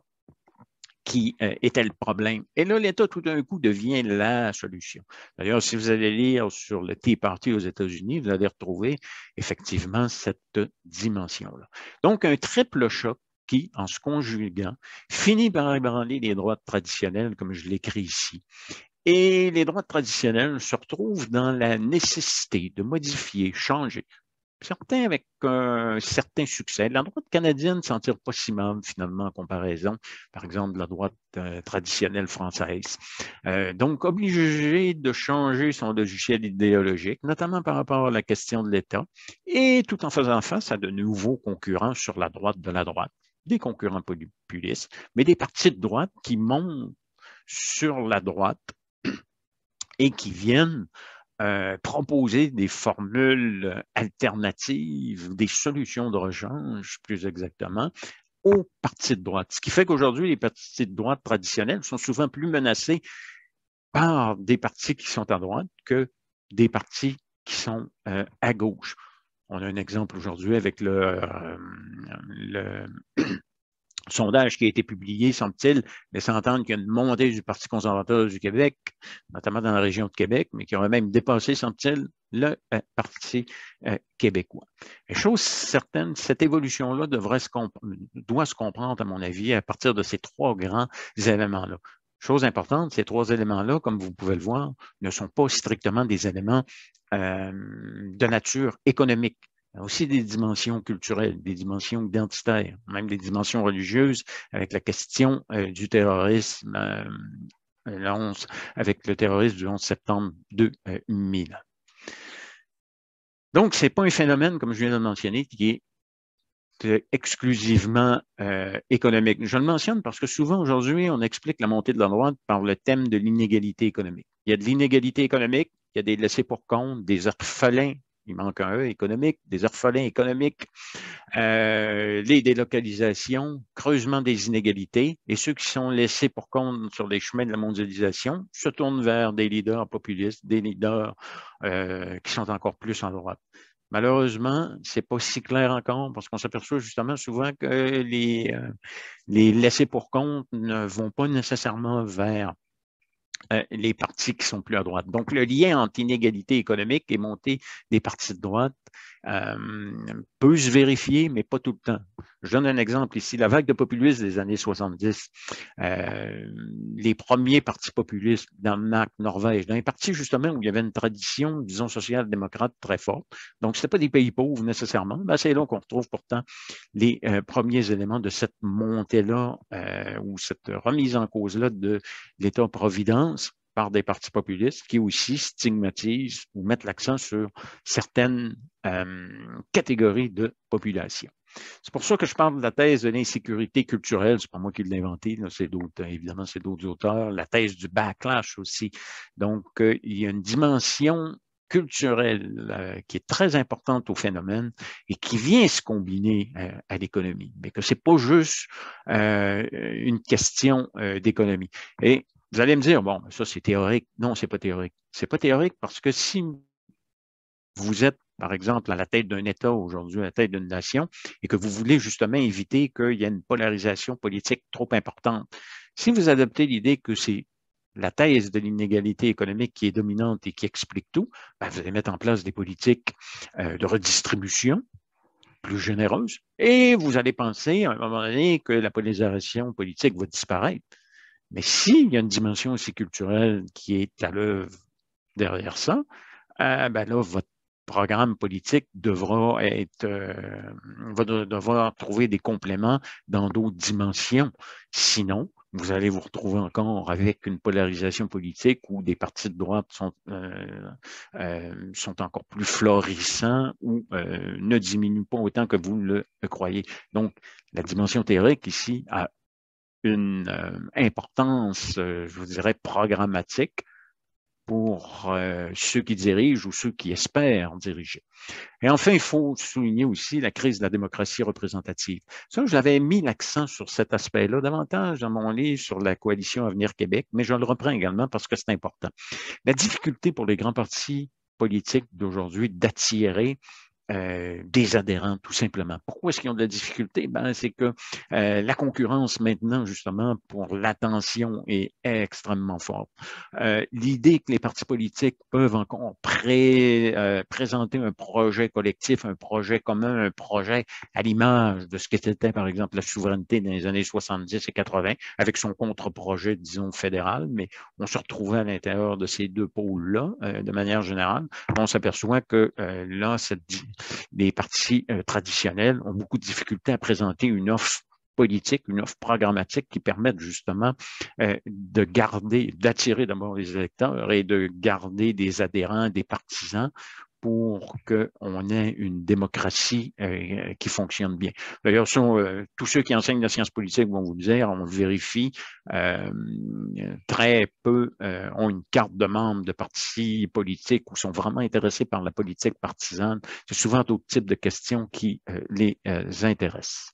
qui euh, était le problème. Et là, l'État, tout d'un coup, devient la solution. D'ailleurs, si vous allez lire sur le Tea Party aux États-Unis, vous allez retrouver effectivement cette dimension-là. Donc, un triple choc qui, en se conjuguant, finit par ébranler les droits traditionnels, comme je l'écris ici. Et les droits traditionnels se retrouvent dans la nécessité de modifier, changer, certains avec un certain succès. La droite canadienne ne s'en tire pas si mal, finalement, en comparaison, par exemple, de la droite euh, traditionnelle française. Euh, donc, obligé de changer son logiciel idéologique, notamment par rapport à la question de l'État, et tout en faisant face à de nouveaux concurrents sur la droite de la droite, des concurrents populistes, mais des partis de droite qui montent sur la droite et qui viennent Euh, proposer des formules alternatives, des solutions de rechange, plus exactement, aux partis de droite. Ce qui fait qu'aujourd'hui, les partis de droite traditionnels sont souvent plus menacés par des partis qui sont à droite que des partis qui sont euh, à gauche. On a un exemple aujourd'hui avec le, euh, le sondage qui a été publié, semble-t-il, laisse entendre qu'il y a une montée du Parti conservateur du Québec, notamment dans la région de Québec, mais qui aurait même dépassé, semble-t-il, le euh, Parti euh, québécois. Et chose certaine, cette évolution-là devrait se doit se comprendre, à mon avis, à partir de ces trois grands éléments-là. Chose importante, ces trois éléments-là, comme vous pouvez le voir, ne sont pas strictement des éléments euh, de nature économique. Il y a aussi des dimensions culturelles, des dimensions identitaires, même des dimensions religieuses avec la question euh, du terrorisme, euh, avec le terrorisme du onze septembre deux mille. Donc, ce n'est pas un phénomène, comme je viens de le mentionner, qui est exclusivement euh, économique. Je le mentionne parce que souvent aujourd'hui, on explique la montée de la droite par le thème de l'inégalité économique. Il y a de l'inégalité économique, il y a des laissés pour compte, des orphelins, il manque un E économique, des orphelins économiques, euh, les délocalisations, creusement des inégalités, et ceux qui sont laissés pour compte sur les chemins de la mondialisation se tournent vers des leaders populistes, des leaders euh, qui sont encore plus en droite. Malheureusement, c'est pas si clair encore parce qu'on s'aperçoit justement souvent que les, euh, les laissés pour compte ne vont pas nécessairement vers euh, les partis qui sont plus à droite. Donc, le lien entre inégalité économique et montée des partis de droite euh, peut se vérifier, mais pas tout le temps. Je donne un exemple ici. La vague de populisme des années soixante-dix, euh, les premiers partis populistes, Danemark, Norvège, dans les partis justement où il y avait une tradition, disons, social-démocrate très forte. Donc, ce n'était pas des pays pauvres nécessairement, mais c'est là qu'on retrouve pourtant les euh, premiers éléments de cette montée-là euh, ou cette remise en cause-là de l'État-providence par des partis populistes qui aussi stigmatisent ou mettent l'accent sur certaines euh, catégories de population. C'est pour ça que je parle de la thèse de l'insécurité culturelle. C'est pas moi qui l'ai inventé, c'est d'autres, évidemment, c'est d'autres auteurs. La thèse du backlash aussi. Donc, euh, il y a une dimension culturelle euh, qui est très importante au phénomène et qui vient se combiner euh, à l'économie, mais que c'est pas juste euh, une question euh, d'économie. Et vous allez me dire, bon, ça c'est théorique. Non, c'est pas théorique. C'est pas théorique parce que si vous êtes, par exemple, à la tête d'un État aujourd'hui, à la tête d'une nation, et que vous voulez justement éviter qu'il y ait une polarisation politique trop importante, si vous adoptez l'idée que c'est la thèse de l'inégalité économique qui est dominante et qui explique tout, ben vous allez mettre en place des politiques euh, de redistribution plus généreuses et vous allez penser à un moment donné que la polarisation politique va disparaître. Mais s'il y a une dimension aussi culturelle qui est à l'œuvre derrière ça, euh, ben là, votre programme politique devra être, euh, va devoir trouver des compléments dans d'autres dimensions. Sinon, vous allez vous retrouver encore avec une polarisation politique où des partis de droite sont, euh, euh, sont encore plus florissants ou euh, ne diminuent pas autant que vous le croyez. Donc, la dimension théorique ici a une euh, importance, euh, je vous dirais, programmatique pour euh, ceux qui dirigent ou ceux qui espèrent diriger. Et enfin, il faut souligner aussi la crise de la démocratie représentative. Ça, j'avais mis l'accent sur cet aspect-là davantage dans mon livre sur la coalition Avenir Québec, mais je le reprends également parce que c'est important. La difficulté pour les grands partis politiques d'aujourd'hui d'attirer Euh, des adhérents, tout simplement. Pourquoi est-ce qu'ils ont de la difficulté? Ben, c'est que euh, la concurrence maintenant, justement, pour l'attention est extrêmement forte. Euh, L'idée que les partis politiques peuvent encore pré, euh, présenter un projet collectif, un projet commun, un projet à l'image de ce qu'était, par exemple, la souveraineté dans les années soixante-dix et quatre-vingt, avec son contre-projet, disons, fédéral, mais on se retrouvait à l'intérieur de ces deux pôles-là, euh, de manière générale. On s'aperçoit que euh, là, cette les partis euh, traditionnels ont beaucoup de difficultés à présenter une offre politique, une offre programmatique qui permette justement euh, de garder, d'attirer d'abord les électeurs et de garder des adhérents, des partisans pour qu'on ait une démocratie euh, qui fonctionne bien. D'ailleurs, euh, tous ceux qui enseignent la science politique vont vous le dire, on vérifie, euh, très peu euh, ont une carte de membre de partis politiques ou sont vraiment intéressés par la politique partisane. C'est souvent d'autres types de questions qui euh, les euh, intéressent.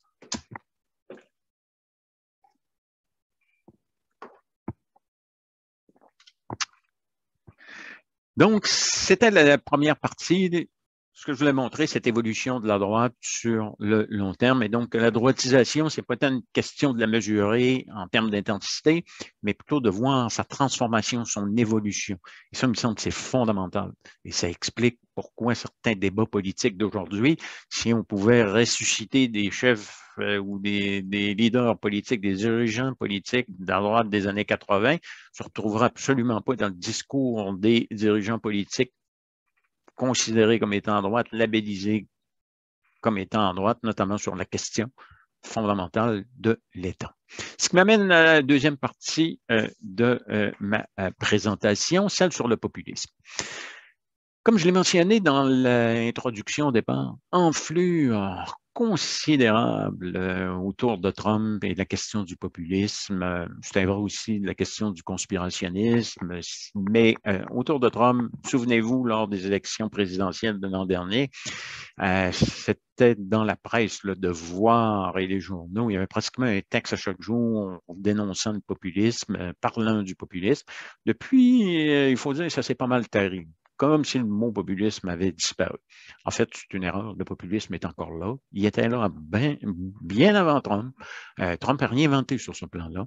Donc, c'était la première partie. Ce que je voulais montrer, cette évolution de la droite sur le long terme. Et donc, la droitisation, c'est pas tant une question de la mesurer en termes d'intensité, mais plutôt de voir sa transformation, son évolution. Et ça, il me semble que c'est fondamental. Et ça explique pourquoi certains débats politiques d'aujourd'hui, si on pouvait ressusciter des chefs euh, ou des, des leaders politiques, des dirigeants politiques de la droite des années quatre-vingt, se retrouvera absolument pas dans le discours des dirigeants politiques considérés comme étant en droite, labellisés comme étant en droite, notamment sur la question fondamentale de l'État. Ce qui m'amène à la deuxième partie euh, de euh, ma euh, présentation, celle sur le populisme. Comme je l'ai mentionné dans l'introduction au départ, enflure considérable euh, autour de Trump et de la question du populisme. Euh, c'est vrai aussi de la question du conspirationnisme. Mais euh, autour de Trump, souvenez-vous, lors des élections présidentielles de l'an dernier, euh, c'était dans la presse, le Devoir et les journaux. Il y avait pratiquement un texte à chaque jour dénonçant le populisme, euh, parlant du populisme. Depuis, euh, il faut dire que ça s'est pas mal tari, comme si le mot populisme avait disparu. En fait, c'est une erreur. Le populisme est encore là. Il était là bien, bien avant Trump. Euh, Trump n'a rien inventé sur ce plan-là.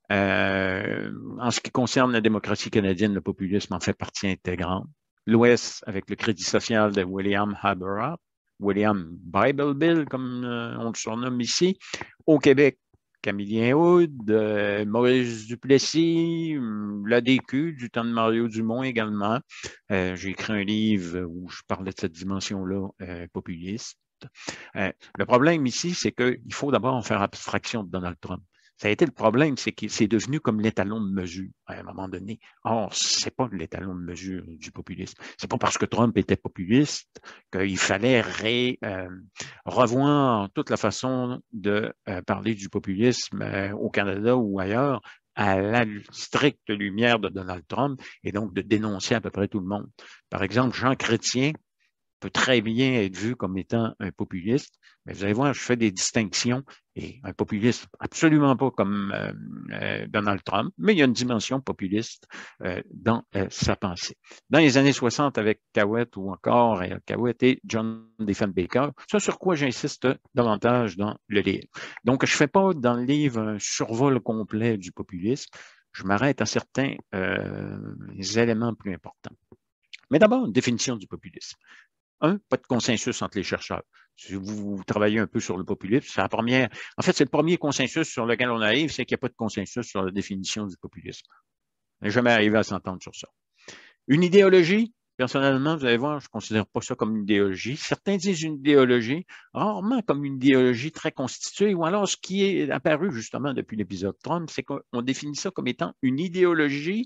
Euh, en ce qui concerne la démocratie canadienne, le populisme en fait partie intégrante. L'Ouest, avec le Crédit social de William Haberat, William Bible Bill, comme euh, on le surnomme ici. Au Québec, Camillien Hood, euh, Maurice Duplessis, l'A D Q du temps de Mario Dumont également. Euh, j'ai écrit un livre où je parlais de cette dimension-là euh, populiste. Euh, le problème ici, c'est qu'il faut d'abord en faire abstraction de Donald Trump. Ça a été le problème, c'est que c'est devenu comme l'étalon de mesure à un moment donné. Or, c'est pas l'étalon de mesure du populisme. C'est pas parce que Trump était populiste qu'il fallait ré, euh, revoir toute la façon de euh, parler du populisme euh, au Canada ou ailleurs à la stricte lumière de Donald Trump et donc de dénoncer à peu près tout le monde. Par exemple, Jean Chrétien peut très bien être vu comme étant un populiste, mais vous allez voir, je fais des distinctions, et un populiste absolument pas comme euh, euh, Donald Trump, mais il y a une dimension populiste euh, dans euh, sa pensée. Dans les années soixante, avec Cowett ou encore euh, Cowett et John Diefenbaker, ça sur quoi j'insiste davantage dans le livre. Donc, je ne fais pas dans le livre un survol complet du populisme, je m'arrête à certains euh, éléments plus importants. Mais d'abord, une définition du populisme. Un, pas de consensus entre les chercheurs. Si vous, vous travaillez un peu sur le populisme, c'est la première. En fait, c'est le premier consensus sur lequel on arrive, c'est qu'il n'y a pas de consensus sur la définition du populisme. On n'est jamais arrivé à s'entendre sur ça. Une idéologie, personnellement, vous allez voir, je ne considère pas ça comme une idéologie. Certains disent une idéologie, rarement comme une idéologie très constituée, ou alors ce qui est apparu justement depuis l'épisode Trump, c'est qu'on définit ça comme étant une idéologie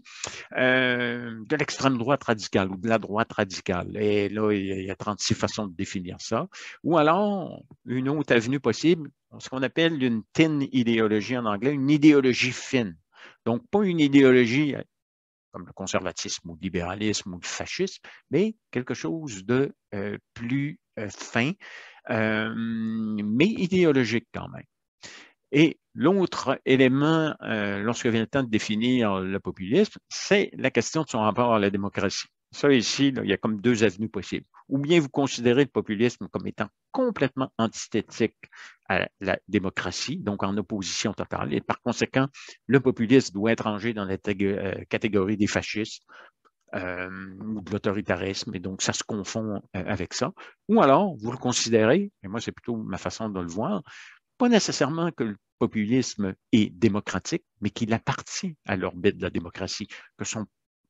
euh, de l'extrême droite radicale ou de la droite radicale. Et là, il y a trente-six façons de définir ça. Ou alors, une autre avenue possible, ce qu'on appelle une thin idéologie en anglais, une idéologie fine. Donc, pas une idéologie comme le conservatisme ou le libéralisme ou le fascisme, mais quelque chose de euh, plus euh, fin, euh, mais idéologique quand même. Et l'autre élément, euh, lorsque vient le temps de définir le populisme, c'est la question de son rapport à la démocratie. Ça, ici, là, il y a comme deux avenues possibles. Ou bien vous considérez le populisme comme étant complètement antithétique à la démocratie, donc en opposition totale. Et par conséquent, le populisme doit être rangé dans la catégorie des fascistes euh, ou de l'autoritarisme, et donc ça se confond euh, avec ça. Ou alors, vous le considérez, et moi c'est plutôt ma façon de le voir, pas nécessairement que le populisme est démocratique, mais qu'il appartient à l'orbite de la démocratie, que son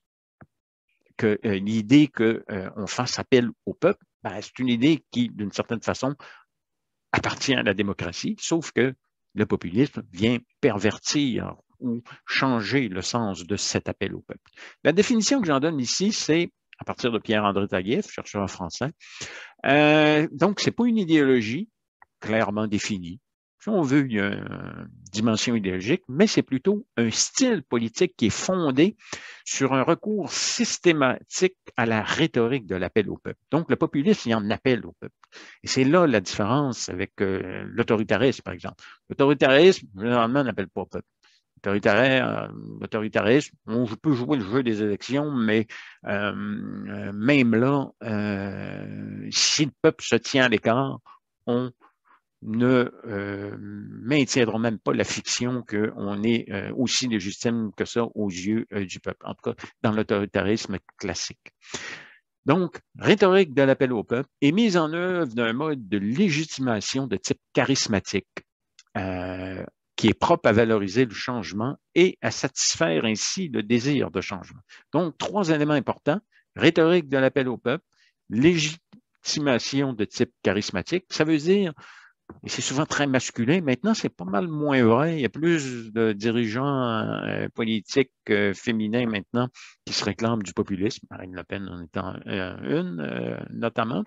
que euh, l'idée qu'on euh, fasse appel au peuple, ben, c'est une idée qui, d'une certaine façon, appartient à la démocratie, sauf que le populisme vient pervertir ou changer le sens de cet appel au peuple. La définition que j'en donne ici, c'est à partir de Pierre-André Taguieff, chercheur français. Euh, donc, ce n'est pas une idéologie clairement définie. Si on veut, il y a une dimension idéologique, mais c'est plutôt un style politique qui est fondé sur un recours systématique à la rhétorique de l'appel au peuple. Donc, le populisme, il en appelle au peuple. Et c'est là la différence avec euh, l'autoritarisme, par exemple. L'autoritarisme, généralement, n'appelle pas au peuple. L'autoritarisme, on peut jouer le jeu des élections, mais euh, même là, euh, si le peuple se tient à l'écart, on ne euh, maintiendront même pas la fiction qu'on est euh, aussi légitime que ça aux yeux euh, du peuple, en tout cas dans l'autoritarisme classique. Donc, rhétorique de l'appel au peuple est mise en œuvre d'un mode de légitimation de type charismatique euh, qui est propre à valoriser le changement et à satisfaire ainsi le désir de changement. Donc, trois éléments importants, rhétorique de l'appel au peuple, légitimation de type charismatique, ça veut dire Et c'est souvent très masculin. Maintenant, c'est pas mal moins vrai. Il y a plus de dirigeants euh, politiques euh, féminins maintenant qui se réclament du populisme. Marine Le Pen en étant euh, une, euh, notamment.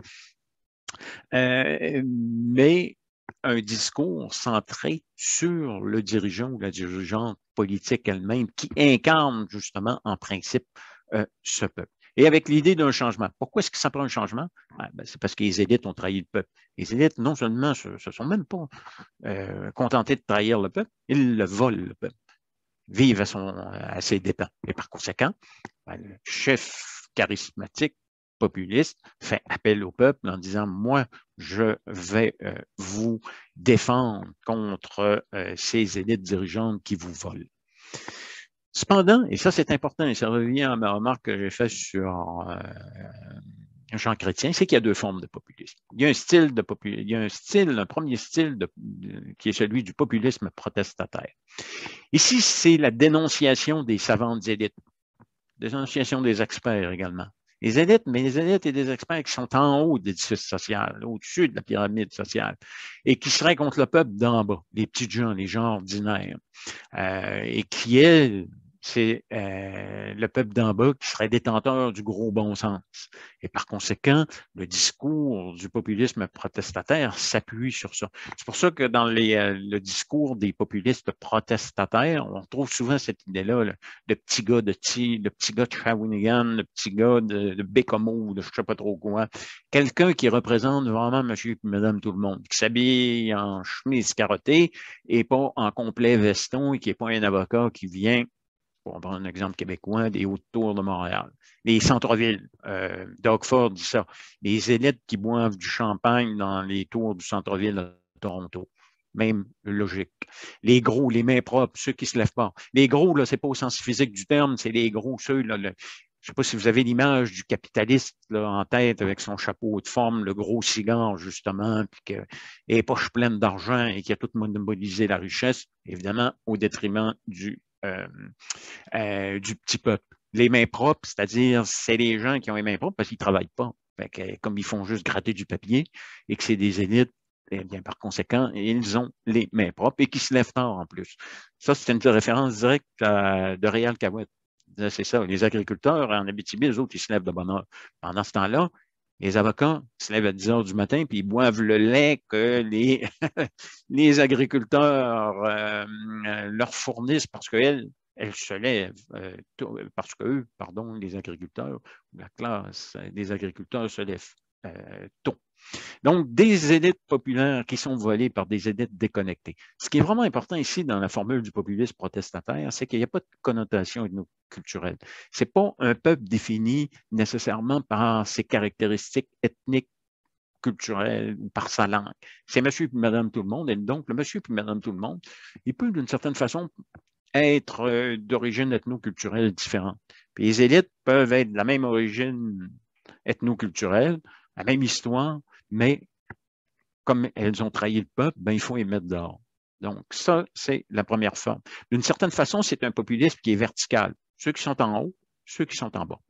Euh, mais un discours centré sur le dirigeant ou la dirigeante politique elle-même qui incarne justement en principe euh, ce peuple. Et avec l'idée d'un changement. Pourquoi est-ce que ça prend un changement? Ah, ben, c'est parce que les élites ont trahi le peuple. Les élites, non seulement se, se sont même pas euh, contentés de trahir le peuple, ils le volent, le peuple, vivent à, son, à ses dépens. Et par conséquent, ben, le chef charismatique populiste fait appel au peuple en disant, moi, je vais euh, vous défendre contre euh, ces élites dirigeantes qui vous volent. Cependant, et ça c'est important, et ça revient à ma remarque que j'ai faite sur euh, Jean Chrétien, c'est qu'il y a deux formes de populisme. Il y a un style de populisme, il y a un style, un premier style de, de, qui est celui du populisme protestataire. Ici, c'est la dénonciation des savantes élites, dénonciation des experts également. Les élites, mais les élites et des experts qui sont en haut de l'édifice social, au-dessus de la pyramide sociale, et qui seraient contre le peuple d'en bas, les petits gens, les gens ordinaires, euh, et qui, elles, c'est euh, le peuple d'en bas qui serait détenteur du gros bon sens. Et par conséquent, le discours du populisme protestataire s'appuie sur ça. C'est pour ça que dans les, euh, le discours des populistes protestataires, on retrouve souvent cette idée-là, le, le petit gars de T, le petit gars de Shawinigan, le petit gars de, de Bécomo, de je ne sais pas trop quoi. Quelqu'un qui représente vraiment monsieur et madame tout le monde, qui s'habille en chemise carottée et pas en complet veston et qui n'est pas un avocat qui vient, pour prendre un exemple québécois, des hautes tours de Montréal. Les centres-villes, euh, Doug Ford dit ça, les élites qui boivent du champagne dans les tours du centre-ville de Toronto. Même logique. Les gros, les mains propres, ceux qui ne se lèvent pas. Les gros, là, c'est pas au sens physique du terme, c'est les gros, ceux, là, le, je ne sais pas si vous avez l'image du capitaliste là, en tête avec son chapeau de forme, le gros cigare, justement, puis que les poches pleines d'argent et qui a tout monopolisé la richesse, évidemment, au détriment du Euh, euh, du petit peuple. Les mains propres, c'est-à-dire, c'est les gens qui ont les mains propres parce qu'ils ne travaillent pas. Fait que, comme ils font juste gratter du papier et que c'est des élites, eh bien, par conséquent, ils ont les mains propres et qui se lèvent tard en plus. Ça, c'est une référence directe à, de Réal Cahouette. C'est ça, les agriculteurs en Abitibi, les autres, ils se lèvent de bonne heure. Pendant ce temps-là, les avocats se lèvent à dix heures du matin puis ils boivent le lait que les, les agriculteurs euh, leur fournissent parce qu'elles, elles se lèvent, euh, tôt, parce qu'eux, pardon, les agriculteurs, la classe des agriculteurs se lèvent euh, tôt. Donc, des élites populaires qui sont volées par des élites déconnectées. Ce qui est vraiment important ici dans la formule du populisme protestataire, c'est qu'il n'y a pas de connotation ethnoculturelle. Ce n'est pas un peuple défini nécessairement par ses caractéristiques ethniques, culturelles ou par sa langue. C'est monsieur et madame tout le monde, et donc le monsieur et madame tout le monde, il peut d'une certaine façon être d'origine ethnoculturelle différente. Puis les élites peuvent être de la même origine ethnoculturelle, la même histoire, mais comme elles ont trahi le peuple, ben, il faut les mettre dehors. Donc, ça, c'est la première forme. D'une certaine façon, c'est un populisme qui est vertical. Ceux qui sont en haut, ceux qui sont en bas.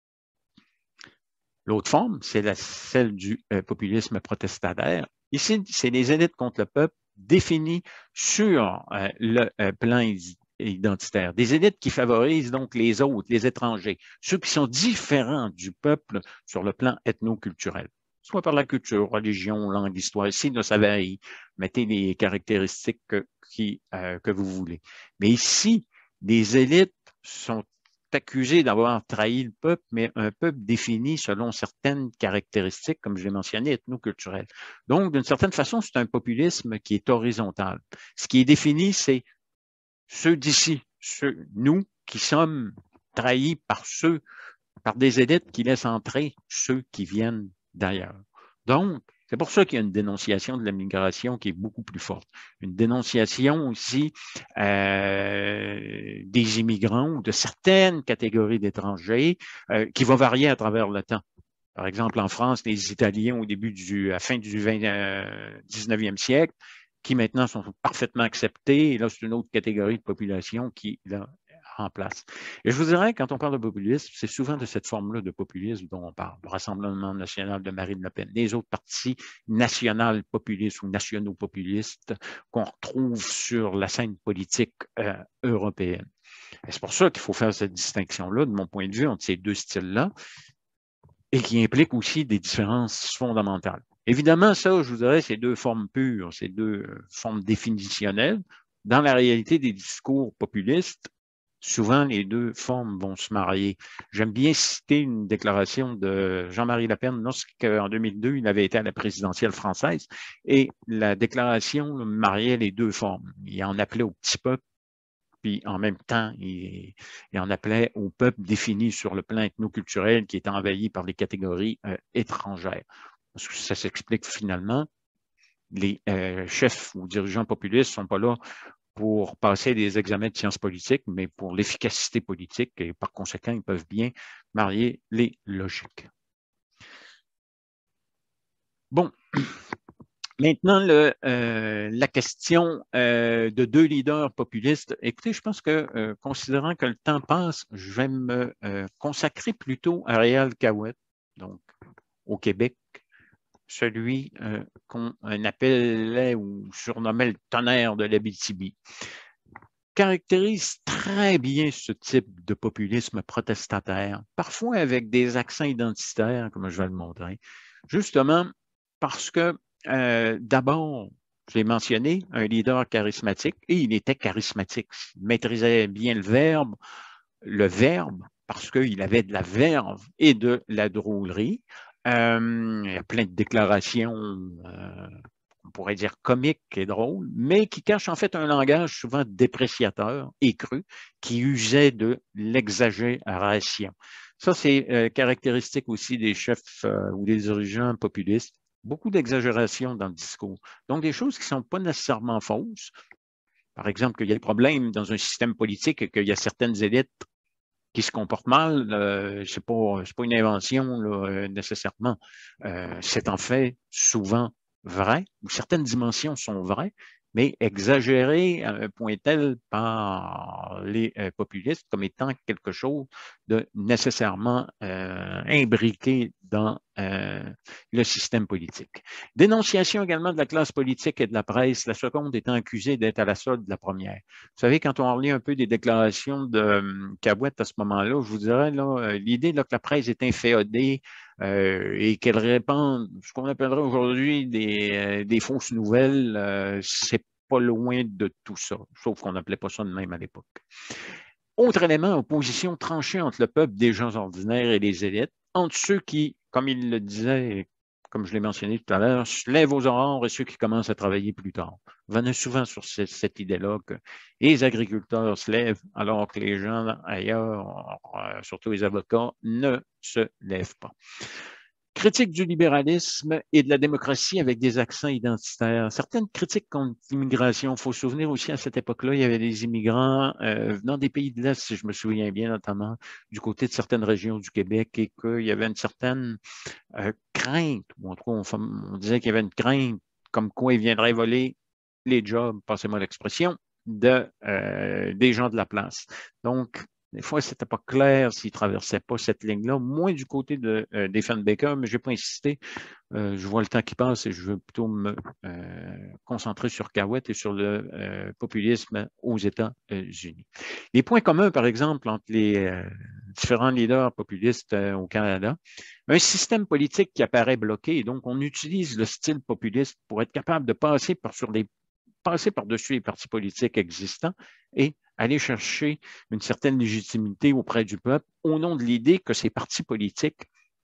L'autre forme, c'est la, celle du euh, populisme protestataire. Ici, c'est les élites contre le peuple définies sur euh, le euh, plan identitaire. Des élites qui favorisent donc les autres, les étrangers, ceux qui sont différents du peuple sur le plan ethnoculturel. Soit par la culture, religion, langue, histoire. Ici, là, ça varie. Mettez les caractéristiques que, qui, euh, que vous voulez. Mais ici, les élites sont accusées d'avoir trahi le peuple, mais un peuple défini selon certaines caractéristiques, comme je l'ai mentionné, ethnoculturelles. Donc, d'une certaine façon, c'est un populisme qui est horizontal. Ce qui est défini, c'est ceux d'ici, ceux, nous, qui sommes trahis par ceux, par des élites qui laissent entrer ceux qui viennent d'ailleurs. Donc, c'est pour ça qu'il y a une dénonciation de la migration qui est beaucoup plus forte. Une dénonciation aussi euh, des immigrants ou de certaines catégories d'étrangers euh, qui va varier à travers le temps. Par exemple, en France, les Italiens au début du, à la fin du dix-neuvième siècle, qui maintenant sont parfaitement acceptés. Et là, c'est une autre catégorie de population qui là, en place. Et je vous dirais, quand on parle de populisme, c'est souvent de cette forme-là de populisme dont on parle. Le Rassemblement national de Marine Le Pen, les autres partis nationaux populistes ou nationaux populistes qu'on retrouve sur la scène politique euh, européenne. Et c'est pour ça qu'il faut faire cette distinction-là, de mon point de vue, entre ces deux styles-là, et qui implique aussi des différences fondamentales. Évidemment, ça, je vous dirais, c'est deux formes pures, c'est deux formes définitionnelles. Dans la réalité des discours populistes, souvent les deux formes vont se marier. J'aime bien citer une déclaration de Jean-Marie Le Pen lorsqu'en deux mille deux, il avait été à la présidentielle française et la déclaration mariait les deux formes. Il en appelait au petit peuple, puis en même temps, il, il en appelait au peuple défini sur le plan ethnoculturel qui est envahi par les catégories euh, étrangères. Parce que ça s'explique finalement, les euh, chefs ou dirigeants populistes ne sont pas là pour passer des examens de sciences politiques, mais pour l'efficacité politique, et par conséquent, ils peuvent bien marier les logiques. Bon, maintenant, le, euh, la question euh, de deux leaders populistes. Écoutez, je pense que, euh, considérant que le temps passe, je vais me euh, consacrer plutôt à Réal Cahouette, donc au Québec, celui euh, qu'on appelait ou surnommait le tonnerre de l'Abitibi, caractérise très bien ce type de populisme protestataire, parfois avec des accents identitaires, comme je vais le montrer, justement parce que, euh, d'abord, je l'ai mentionné, un leader charismatique, et il était charismatique, il maîtrisait bien le verbe, le verbe, parce qu'il avait de la verve et de la drôlerie. Euh, il y a plein de déclarations, euh, on pourrait dire comiques et drôles, mais qui cachent en fait un langage souvent dépréciateur et cru, qui usait de l'exagération. Ça, c'est euh, caractéristique aussi des chefs euh, ou des dirigeants populistes. Beaucoup d'exagération dans le discours. Donc, des choses qui ne sont pas nécessairement fausses. Par exemple, qu'il y a des problèmes dans un système politique et qu'il y a certaines élites qui se comportent mal, euh, c'est pas, c'est pas une invention là, nécessairement. Euh, c'est en fait souvent vrai, ou certaines dimensions sont vraies, mais exagérées à un point tel par les euh, populistes comme étant quelque chose de nécessairement euh, imbriqué dans euh, le système politique. Dénonciation également de la classe politique et de la presse, la seconde étant accusée d'être à la solde de la première. Vous savez, quand on relit un peu des déclarations de euh, Cahouette à ce moment-là, je vous dirais, là, l'idée là, que la presse est inféodée euh, et qu'elle répand ce qu'on appellerait aujourd'hui des, euh, des fausses nouvelles, euh, c'est pas loin de tout ça, sauf qu'on n'appelait pas ça de même à l'époque. Autre élément, opposition tranchée entre le peuple des gens ordinaires et les élites, entre ceux qui, comme il le disait, comme je l'ai mentionné tout à l'heure, se lèvent aux aurores et ceux qui commencent à travailler plus tard. On venait souvent sur cette, cette idée-là que les agriculteurs se lèvent alors que les gens ailleurs, surtout les avocats, ne se lèvent pas. Critique du libéralisme et de la démocratie avec des accents identitaires. Certaines critiques contre l'immigration. Il faut se souvenir aussi, à cette époque-là, il y avait des immigrants euh, venant des pays de l'Est, si je me souviens bien, notamment du côté de certaines régions du Québec, et qu'il y avait une certaine euh, crainte, ou en tout cas, on, on disait qu'il y avait une crainte comme quoi ils viendraient voler les jobs, passez-moi l'expression, de, euh, des gens de la place. Donc, des fois, c'était pas clair s'ils traversaient pas cette ligne-là, moins du côté de euh, Diefenbaker, mais je n'ai pas insisté. Euh, je vois le temps qui passe et je veux plutôt me euh, concentrer sur Cahouette et sur le euh, populisme aux États-Unis. Les points communs, par exemple, entre les euh, différents leaders populistes euh, au Canada, un système politique qui apparaît bloqué, et donc on utilise le style populiste pour être capable de passer par sur les passer par-dessus les partis politiques existants et aller chercher une certaine légitimité auprès du peuple au nom de l'idée que ces partis politiques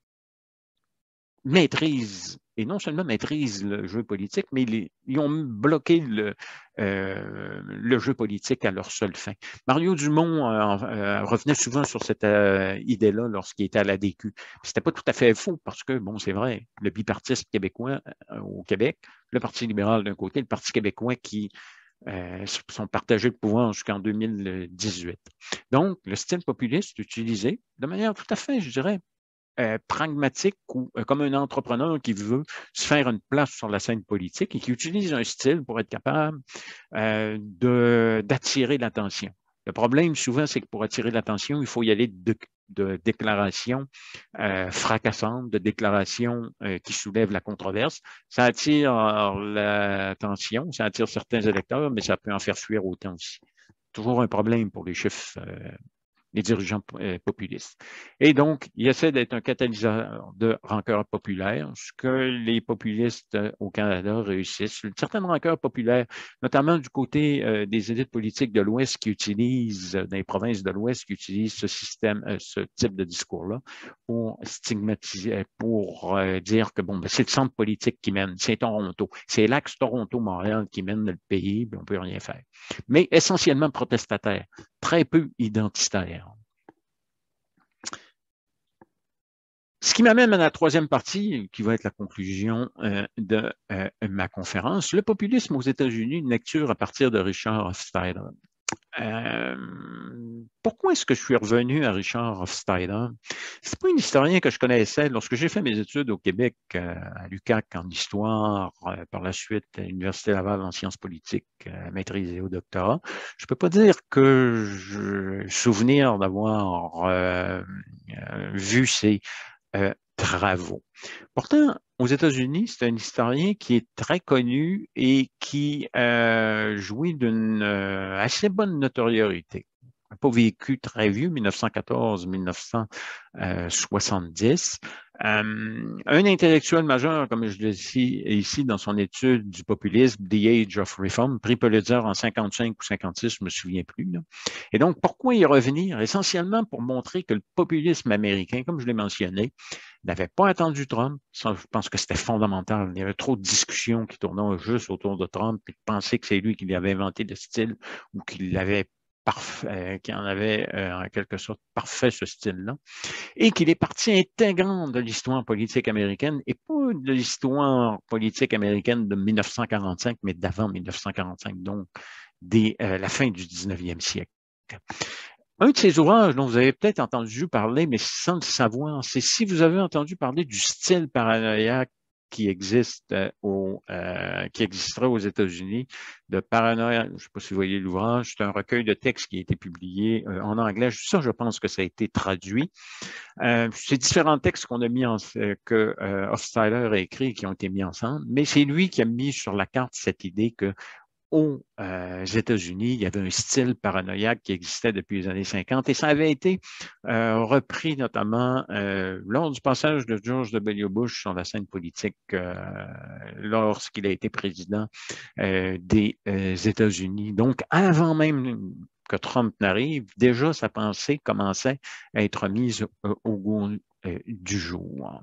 maîtrisent, et non seulement maîtrisent le jeu politique, mais ils, ils ont bloqué le, euh, le jeu politique à leur seule fin. Mario Dumont euh, euh, revenait souvent sur cette euh, idée-là lorsqu'il était à l'A D Q. C'était pas tout à fait faux parce que, bon, c'est vrai, le bipartisme québécois euh, au Québec, le Parti libéral d'un côté, le Parti québécois qui Euh, sont partagés le pouvoir jusqu'en deux mille dix-huit. Donc, le style populiste utilisé de manière tout à fait, je dirais, euh, pragmatique ou euh, comme un entrepreneur qui veut se faire une place sur la scène politique et qui utilise un style pour être capable euh, de, d'attirer l'attention. Le problème, souvent, c'est que pour attirer l'attention, il faut y aller de, de déclarations euh, fracassantes, de déclarations euh, qui soulèvent la controverse. Ça attire l'attention, ça attire certains électeurs, mais ça peut en faire fuir autant aussi. Toujours un problème pour les chiffres euh, les dirigeants euh, populistes. Et donc, il essaie d'être un catalyseur de rancœur populaire, ce que les populistes euh, au Canada réussissent. Une certaine rancœur populaire, notamment du côté euh, des élites politiques de l'Ouest qui utilisent, euh, dans les provinces de l'Ouest, qui utilisent ce système, euh, ce type de discours-là pour stigmatiser, pour euh, dire que bon, ben, c'est le centre politique qui mène, c'est Toronto, c'est l'axe Toronto-Montréal qui mène le pays, puis on peut rien faire. Mais essentiellement protestataire, très peu identitaire. Ce qui m'amène à la troisième partie, qui va être la conclusion euh, de euh, ma conférence, le populisme aux États-Unis, une lecture à partir de Richard Hofstadter. Euh, pourquoi est-ce que je suis revenu à Richard Hofstadter? C'est pas un historien que je connaissais. Lorsque j'ai fait mes études au Québec, euh, à l'U Q A C en histoire, euh, par la suite à l'Université Laval en sciences politiques, euh, maîtrisée au doctorat, je peux pas dire que je souvenir d'avoir euh, euh, vu ces euh, travaux. Pourtant, aux États-Unis, c'est un historien qui est très connu et qui euh, jouit d'une euh, assez bonne notoriété. Il n'a pas vécu très vieux, mille neuf cent quatorze à mille neuf cent soixante-dix. Euh, un intellectuel majeur, comme je le dis ici dans son étude du populisme, The Age of Reform, prix Pulitzer en cinquante-cinq ou cinquante-six, je ne me souviens plus. Là. Et donc, pourquoi y revenir? Essentiellement pour montrer que le populisme américain, comme je l'ai mentionné, n'avait pas attendu Trump. Ça, je pense que c'était fondamental. Il y avait trop de discussions qui tournaient juste autour de Trump et de penser que c'est lui qui avait inventé le style ou qu'il l'avait parfait, euh, qui en avait euh, en quelque sorte parfait ce style-là, et qu'il est partie intégrante de l'histoire politique américaine, et pas de l'histoire politique américaine de mille neuf cent quarante-cinq, mais d'avant mille neuf cent quarante-cinq, donc dès euh, la fin du dix-neuvième siècle. Un de ces ouvrages dont vous avez peut-être entendu parler, mais sans le savoir, c'est si vous avez entendu parler du style paranoïaque qui existe euh, au, euh, qui existerait aux États-Unis, de paranoïa. Je ne sais pas si vous voyez l'ouvrage, c'est un recueil de textes qui a été publié euh, en anglais. Ça, je pense que ça a été traduit. Euh, c'est différents textes qu'on a mis en, euh, que euh, Hofstadter a écrit et qui ont été mis ensemble, mais c'est lui qui a mis sur la carte cette idée que aux euh, États-Unis, il y avait un style paranoïaque qui existait depuis les années cinquante et ça avait été euh, repris notamment euh, lors du passage de George W. Bush sur la scène politique euh, lorsqu'il a été président euh, des euh, États-Unis. Donc, avant même que Trump n'arrive, déjà sa pensée commençait à être mise euh, au goût euh, du jour.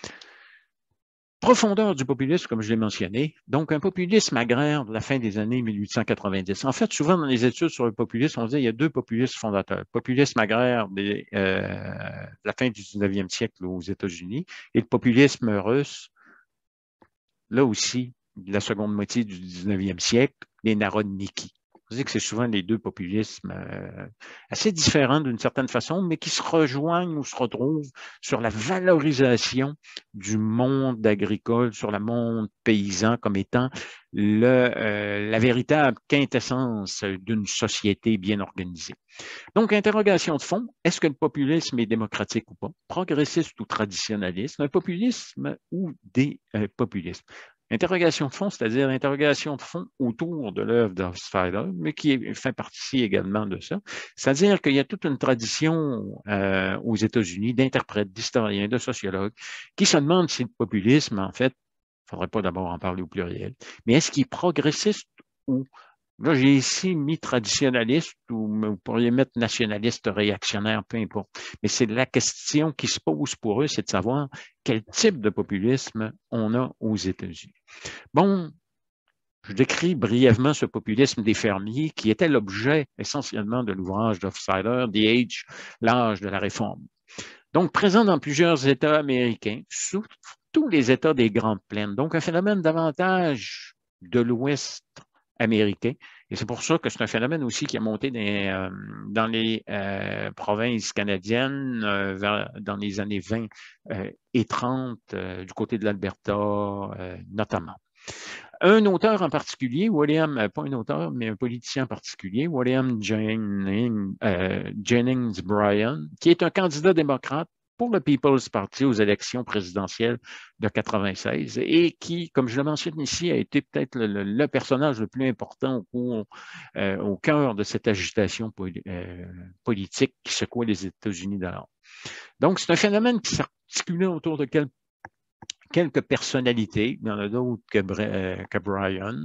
Profondeur du populisme, comme je l'ai mentionné, donc un populisme agraire de la fin des années mille huit cent quatre-vingt-dix. En fait, souvent dans les études sur le populisme, on dit qu'il y a deux populismes fondateurs. Le populisme agraire de euh, la fin du dix-neuvième siècle aux États-Unis et le populisme russe, là aussi, de la seconde moitié du dix-neuvième siècle, les narodniki. Je dis que c'est souvent les deux populismes euh, assez différents d'une certaine façon, mais qui se rejoignent ou se retrouvent sur la valorisation du monde agricole, sur le monde paysan comme étant le, euh, la véritable quintessence d'une société bien organisée. Donc, interrogation de fond, est-ce que le populisme est démocratique ou pas? Progressiste ou traditionnaliste? Un populisme ou des euh, populismes? Interrogation de fond, c'est-à-dire interrogation de fond autour de l'œuvre d'Hofstadter, mais qui fait partie également de ça. C'est-à-dire qu'il y a toute une tradition euh, aux États-Unis d'interprètes, d'historiens, de sociologues qui se demandent si le populisme, en fait, il ne faudrait pas d'abord en parler au pluriel, mais est-ce qu'il est progressiste ou là, j'ai ici mis traditionnaliste ou vous pourriez mettre nationaliste réactionnaire, peu importe. Mais c'est la question qui se pose pour eux, c'est de savoir quel type de populisme on a aux États-Unis. Bon, je décris brièvement ce populisme des fermiers qui était l'objet essentiellement de l'ouvrage d'Hofstadter, The Age, l'âge de la réforme. Donc, présent dans plusieurs États américains, sous tous les États des Grandes Plaines. Donc, un phénomène davantage de l'Ouest américain. Et c'est pour ça que c'est un phénomène aussi qui a monté dans, euh, dans les euh, provinces canadiennes euh, vers, dans les années vingt euh, et trente, euh, du côté de l'Alberta euh, notamment. Un auteur en particulier, William, pas un auteur, mais un politicien en particulier, William Jennings, euh, Jennings Bryan, qui est un candidat démocrate pour le People's Party aux élections présidentielles de quatre-vingt-seize et qui, comme je le mentionne ici, a été peut-être le, le, le personnage le plus important au, euh, au cœur de cette agitation poli euh, politique qui secouait les États-Unis d'alors. Donc, c'est un phénomène qui s'articulait autour de quel, quelques personnalités, il y en a d'autres que, euh, que Bryan.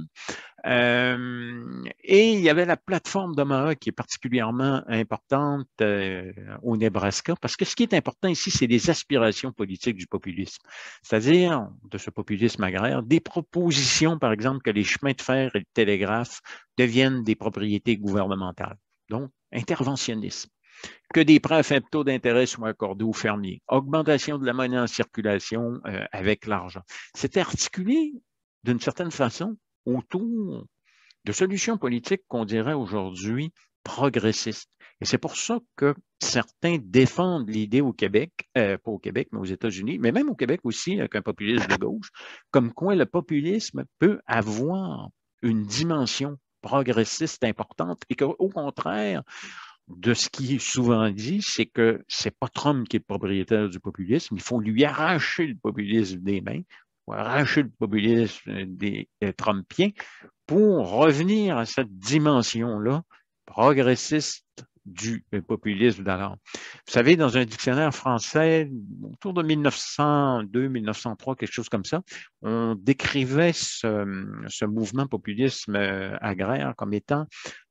Euh, et il y avait la plateforme d'Omaha qui est particulièrement importante euh, au Nebraska, parce que ce qui est important ici, c'est les aspirations politiques du populisme, c'est-à-dire de ce populisme agraire, des propositions, par exemple, que les chemins de fer et le télégraphe deviennent des propriétés gouvernementales, donc interventionnisme, que des prêts à faible taux d'intérêt soient accordés aux fermiers, augmentation de la monnaie en circulation euh, avec l'argent. C'était articulé d'une certaine façon autour de solutions politiques qu'on dirait aujourd'hui progressistes. Et c'est pour ça que certains défendent l'idée au Québec, euh, pas au Québec, mais aux États-Unis, mais même au Québec aussi, avec un populisme de gauche, comme quoi le populisme peut avoir une dimension progressiste importante et qu'au contraire, de ce qui est souvent dit, c'est que c'est pas Trump qui est le propriétaire du populisme, il faut lui arracher le populisme des mains, ou arracher le populisme des euh, Trumpiens pour revenir à cette dimension-là progressiste du euh, populisme d'alors. Vous savez, dans un dictionnaire français, autour de mille neuf cent deux, mille neuf cent trois, quelque chose comme ça, on décrivait ce, ce mouvement populisme euh, agraire comme étant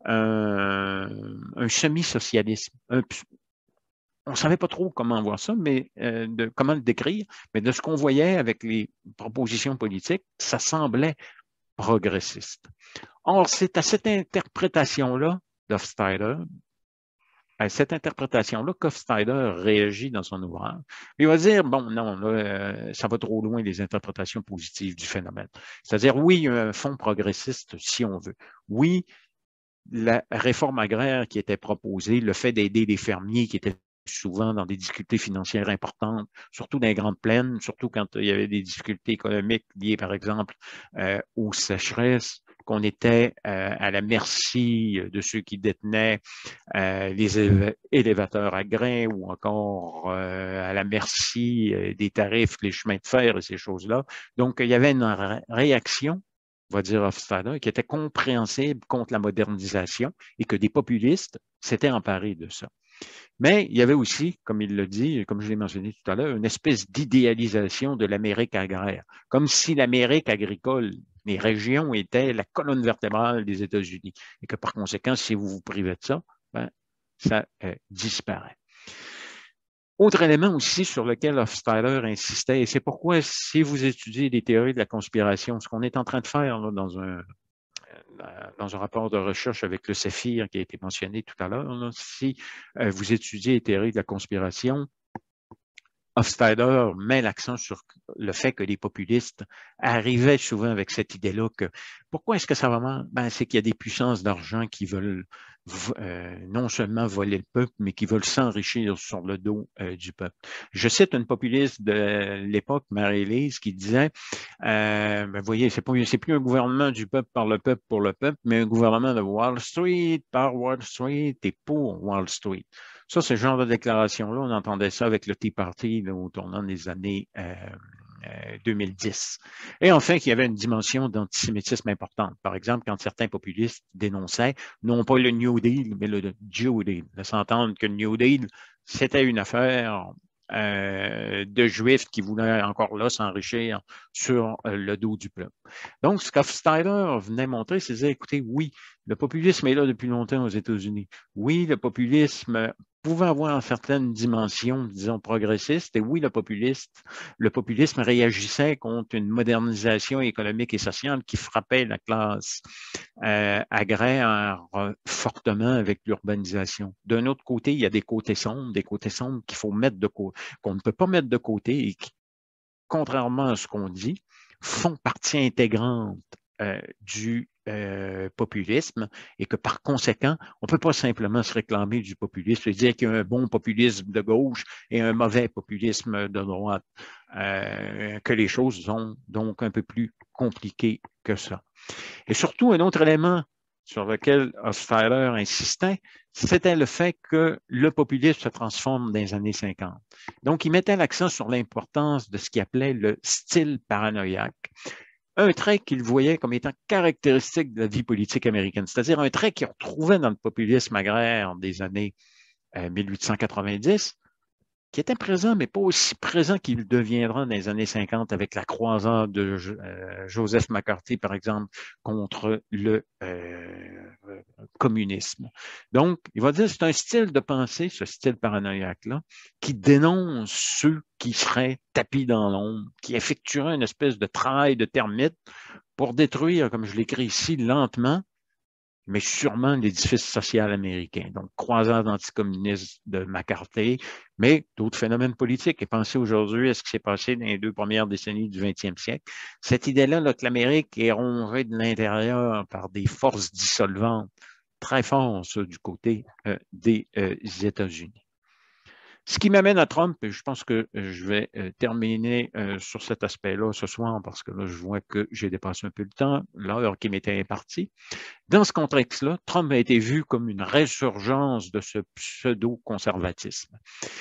un, un semi-socialisme. Un, on ne savait pas trop comment voir ça, mais euh, de, comment le décrire, mais de ce qu'on voyait avec les propositions politiques, ça semblait progressiste. Or, c'est à cette interprétation-là d'Hofstadter, à cette interprétation-là qu'Hofstadter réagit dans son ouvrage. Il va dire, bon, non, là, euh, ça va trop loin les interprétations positives du phénomène. C'est-à-dire, oui, il y a un fond progressiste, si on veut. Oui, la réforme agraire qui était proposée, le fait d'aider les fermiers qui étaient souvent dans des difficultés financières importantes, surtout dans les grandes plaines, surtout quand il y avait des difficultés économiques liées, par exemple, euh, aux sécheresses, qu'on était euh, à la merci de ceux qui détenaient euh, les élévateurs à grains ou encore euh, à la merci des tarifs, les chemins de fer et ces choses-là. Donc, il y avait une ré réaction, on va dire Hofstadter, qui était compréhensible contre la modernisation et que des populistes s'étaient emparés de ça. Mais il y avait aussi, comme il le dit, comme je l'ai mentionné tout à l'heure, une espèce d'idéalisation de l'Amérique agraire, comme si l'Amérique agricole, les régions étaient la colonne vertébrale des États-Unis et que par conséquent, si vous vous privez de ça, ben, ça euh, disparaît. Autre élément aussi sur lequel Hofstadter insistait, et c'est pourquoi si vous étudiez les théories de la conspiration, ce qu'on est en train de faire là, dans un dans un rapport de recherche avec le Saphir qui a été mentionné tout à l'heure, si euh, vous étudiez les théories de la conspiration, Hofstadter met l'accent sur le fait que les populistes arrivaient souvent avec cette idée-là que pourquoi est-ce que ça va? Ben, c'est qu'il y a des puissances d'argent qui veulent euh, non seulement voler le peuple, mais qui veulent s'enrichir sur le dos euh, du peuple. Je cite une populiste de l'époque, Marie-Élise, qui disait euh, ben, vous voyez, c'est plus, c'est plus un gouvernement du peuple par le peuple pour le peuple, mais un gouvernement de Wall Street par Wall Street et pour Wall Street. Ça, ce genre de déclaration-là, on entendait ça avec le Tea Party là, au tournant des années euh, euh, deux mille dix. Et enfin, qu'il y avait une dimension d'antisémitisme importante. Par exemple, quand certains populistes dénonçaient, non pas le New Deal, mais le Jew Deal. Laisse entendre que le New Deal, c'était une affaire euh, de Juifs qui voulaient encore là s'enrichir sur euh, le dos du peuple. Donc, ce qu'Hofstadter venait montrer, c'est de dire, écoutez, oui, le populisme est là depuis longtemps aux États-Unis. Oui, le populisme pouvait avoir certaines dimensions, disons, progressistes, et oui, le populiste, le populisme réagissait contre une modernisation économique et sociale qui frappait la classe euh, agraire euh, fortement avec l'urbanisation. D'un autre côté, il y a des côtés sombres, des côtés sombres qu'il faut mettre de côté, qu'on ne peut pas mettre de côté et qui, contrairement à ce qu'on dit, font partie intégrante euh, du euh, populisme et que par conséquent, on ne peut pas simplement se réclamer du populisme et dire qu'il y a un bon populisme de gauche et un mauvais populisme de droite, euh, que les choses sont donc un peu plus compliquées que ça. Et surtout, un autre élément sur lequel Hofstadter insistait, c'était le fait que le populisme se transforme dans les années cinquante. Donc, il mettait l'accent sur l'importance de ce qu'il appelait le style paranoïaque, un trait qu'il voyait comme étant caractéristique de la vie politique américaine, c'est-à-dire un trait qu'il retrouvait dans le populisme agraire des années euh, mille huit cent quatre-vingt-dix, qui était présent, mais pas aussi présent qu'il deviendra dans les années cinquante avec la croisade de euh, Joseph McCarthy, par exemple, contre le euh, communisme. Donc, il va dire que c'est un style de pensée, ce style paranoïaque-là, qui dénonce ceux qui seraient tapis dans l'ombre, qui effectueraient une espèce de travail de termite pour détruire, comme je l'écris ici, lentement, mais sûrement l'édifice social américain. Donc, croisade anticommuniste de McCarthy, mais d'autres phénomènes politiques. Et pensez aujourd'hui à ce qui s'est passé dans les deux premières décennies du vingtième siècle. Cette idée-là, là, que l'Amérique est rongée de l'intérieur par des forces dissolvantes très fortes, ça, du côté euh, des euh, États-Unis. Ce qui m'amène à Trump, et je pense que je vais euh, terminer euh, sur cet aspect-là ce soir, parce que là, je vois que j'ai dépassé un peu le temps, l'heure qui m'était impartie. Dans ce contexte-là, Trump a été vu comme une résurgence de ce pseudo-conservatisme.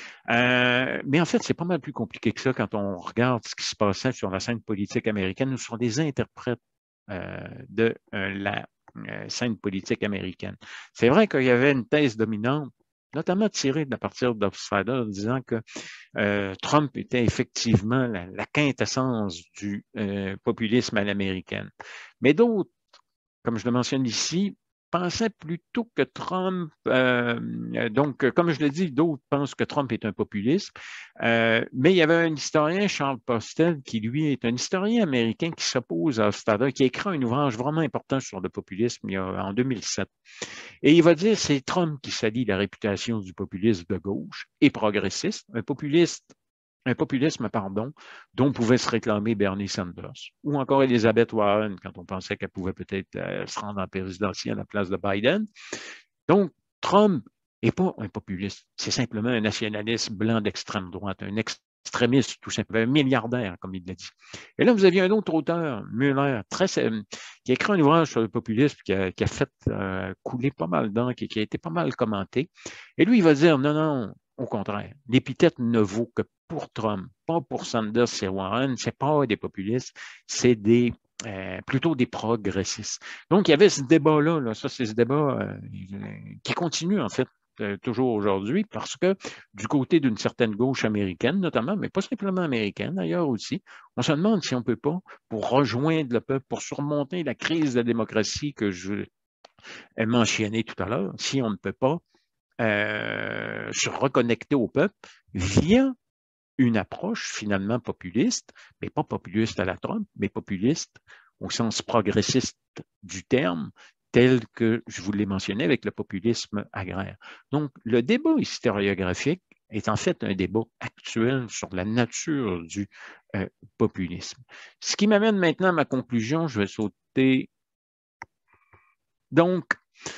Euh, mais en fait, c'est pas mal plus compliqué que ça quand on regarde ce qui se passait sur la scène politique américaine ou sur des interprètes euh, de euh, la euh, scène politique américaine. C'est vrai qu'il y avait une thèse dominante, notamment tirée à partir d'Hofstadter, disant que euh, Trump était effectivement la, la quintessence du euh, populisme à l'américaine. Mais d'autres, comme je le mentionne ici, pensaient plutôt que Trump, euh, donc, comme je le dis, d'autres pensent que Trump est un populiste, euh, mais il y avait un historien, Charles Postel, qui, lui, est un historien américain qui s'oppose à Hofstadter, qui a écrit un ouvrage vraiment important sur le populisme il y a, en deux mille sept. Et il va dire que c'est Trump qui salit la réputation du populisme de gauche et progressiste, un populiste un populisme, pardon, dont pouvait se réclamer Bernie Sanders, ou encore Elizabeth Warren, quand on pensait qu'elle pouvait peut-être euh, se rendre en présidentielle à la place de Biden. Donc, Trump n'est pas un populiste, c'est simplement un nationaliste blanc d'extrême droite, un extrémiste, tout simplement, un milliardaire, comme il l'a dit. Et là, vous aviez un autre auteur, Muller, très, qui a écrit un ouvrage sur le populisme, qui a, qui a fait euh, couler pas mal d'encre et qui a été pas mal commenté. Et lui, il va dire, non, non, au contraire, l'épithète ne vaut que pour Trump, pas pour Sanders et Warren, c'est pas des populistes, c'est des euh, plutôt des progressistes. Donc, il y avait ce débat-là, là, ça c'est ce débat euh, qui continue en fait euh, toujours aujourd'hui, parce que du côté d'une certaine gauche américaine notamment, mais pas simplement américaine, d'ailleurs aussi, on se demande si on ne peut pas, pour rejoindre le peuple, pour surmonter la crise de la démocratie que je ai mentionnée tout à l'heure, si on ne peut pas euh, se reconnecter au peuple via une approche finalement populiste, mais pas populiste à la Trump, mais populiste au sens progressiste du terme, tel que je vous l'ai mentionné avec le populisme agraire. Donc, le débat historiographique est en fait un débat actuel sur la nature du euh, populisme. Ce qui m'amène maintenant à ma conclusion, je vais sauter. Donc,